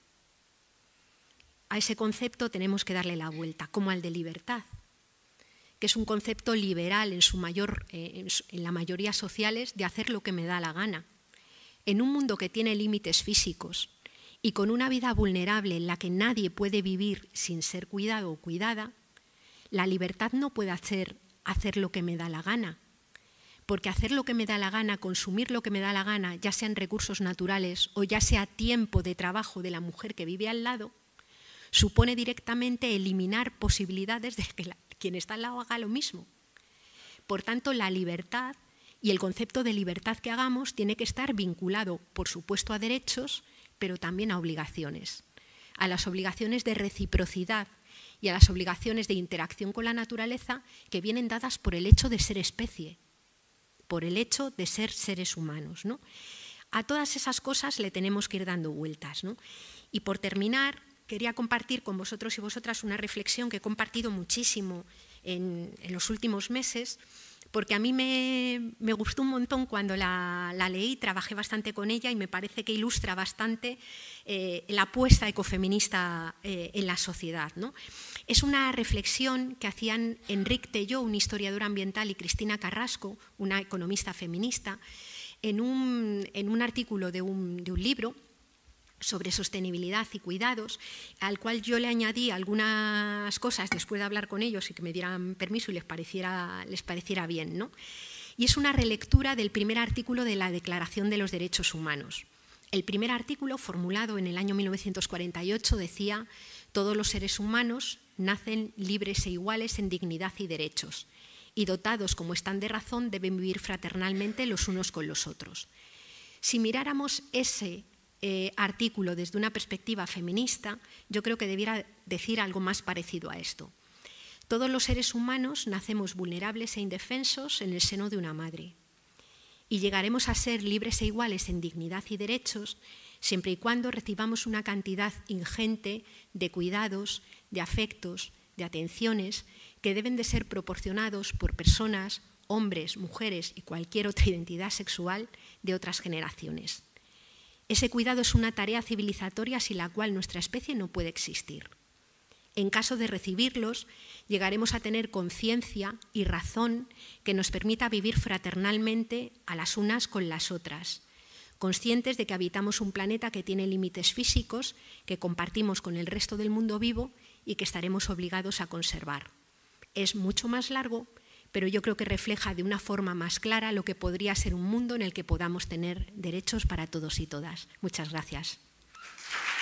A ese concepto tenemos que darle la vuelta, como al de libertad, que es un concepto liberal en, su mayor, eh, en, su, en la mayoría sociales, de hacer lo que me da la gana. En un mundo que tiene límites físicos y con una vida vulnerable en la que nadie puede vivir sin ser cuidado o cuidada, la libertad no puede hacer, hacer lo que me da la gana. Porque hacer lo que me da la gana, consumir lo que me da la gana, ya sean recursos naturales o ya sea tiempo de trabajo de la mujer que vive al lado, supone directamente eliminar posibilidades de que la, quien está al lado haga lo mismo. Por tanto, la libertad y el concepto de libertad que hagamos tiene que estar vinculado, por supuesto, a derechos, pero también a obligaciones. A las obligaciones de reciprocidad y a las obligaciones de interacción con la naturaleza que vienen dadas por el hecho de ser especie, por el hecho de ser seres humanos, ¿no? A todas esas cosas le tenemos que ir dando vueltas, ¿no? Y por terminar, quería compartir con vosotros y vosotras una reflexión que he compartido muchísimo en, en los últimos meses, porque a mí me, me gustó un montón cuando la, la leí, trabajé bastante con ella y me parece que ilustra bastante eh, la apuesta ecofeminista eh, en la sociedad, ¿no? Es una reflexión que hacían Enrique Telló, un historiador ambiental, y Cristina Carrasco, una economista feminista, en un, en un artículo de un, de un libro sobre sostenibilidad y cuidados, al cual yo le añadí algunas cosas después de hablar con ellos y que me dieran permiso y les pareciera, les pareciera bien, ¿no? Y es una relectura del primer artículo de la Declaración de los Derechos Humanos. El primer artículo, formulado en el año mil novecientos cuarenta y ocho, decía: todos los seres humanos nacen libres e iguales en dignidad y derechos, y dotados como están de razón deben vivir fraternalmente los unos con los otros. Si miráramos ese Eh, artículo desde una perspectiva feminista, yo creo que debiera decir algo más parecido a esto. Todos los seres humanos nacemos vulnerables e indefensos en el seno de una madre y llegaremos a ser libres e iguales en dignidad y derechos siempre y cuando recibamos una cantidad ingente de cuidados, de afectos, de atenciones que deben de ser proporcionados por personas, hombres, mujeres y cualquier otra identidad sexual de otras generaciones. Ese cuidado es una tarea civilizatoria sin la cual nuestra especie no puede existir. En caso de recibirlos, llegaremos a tener conciencia y razón que nos permita vivir fraternalmente a las unas con las otras, conscientes de que habitamos un planeta que tiene límites físicos, que compartimos con el resto del mundo vivo y que estaremos obligados a conservar. Es mucho más largo, pero yo creo que refleja de una forma más clara lo que podría ser un mundo en el que podamos tener derechos para todos y todas. Muchas gracias.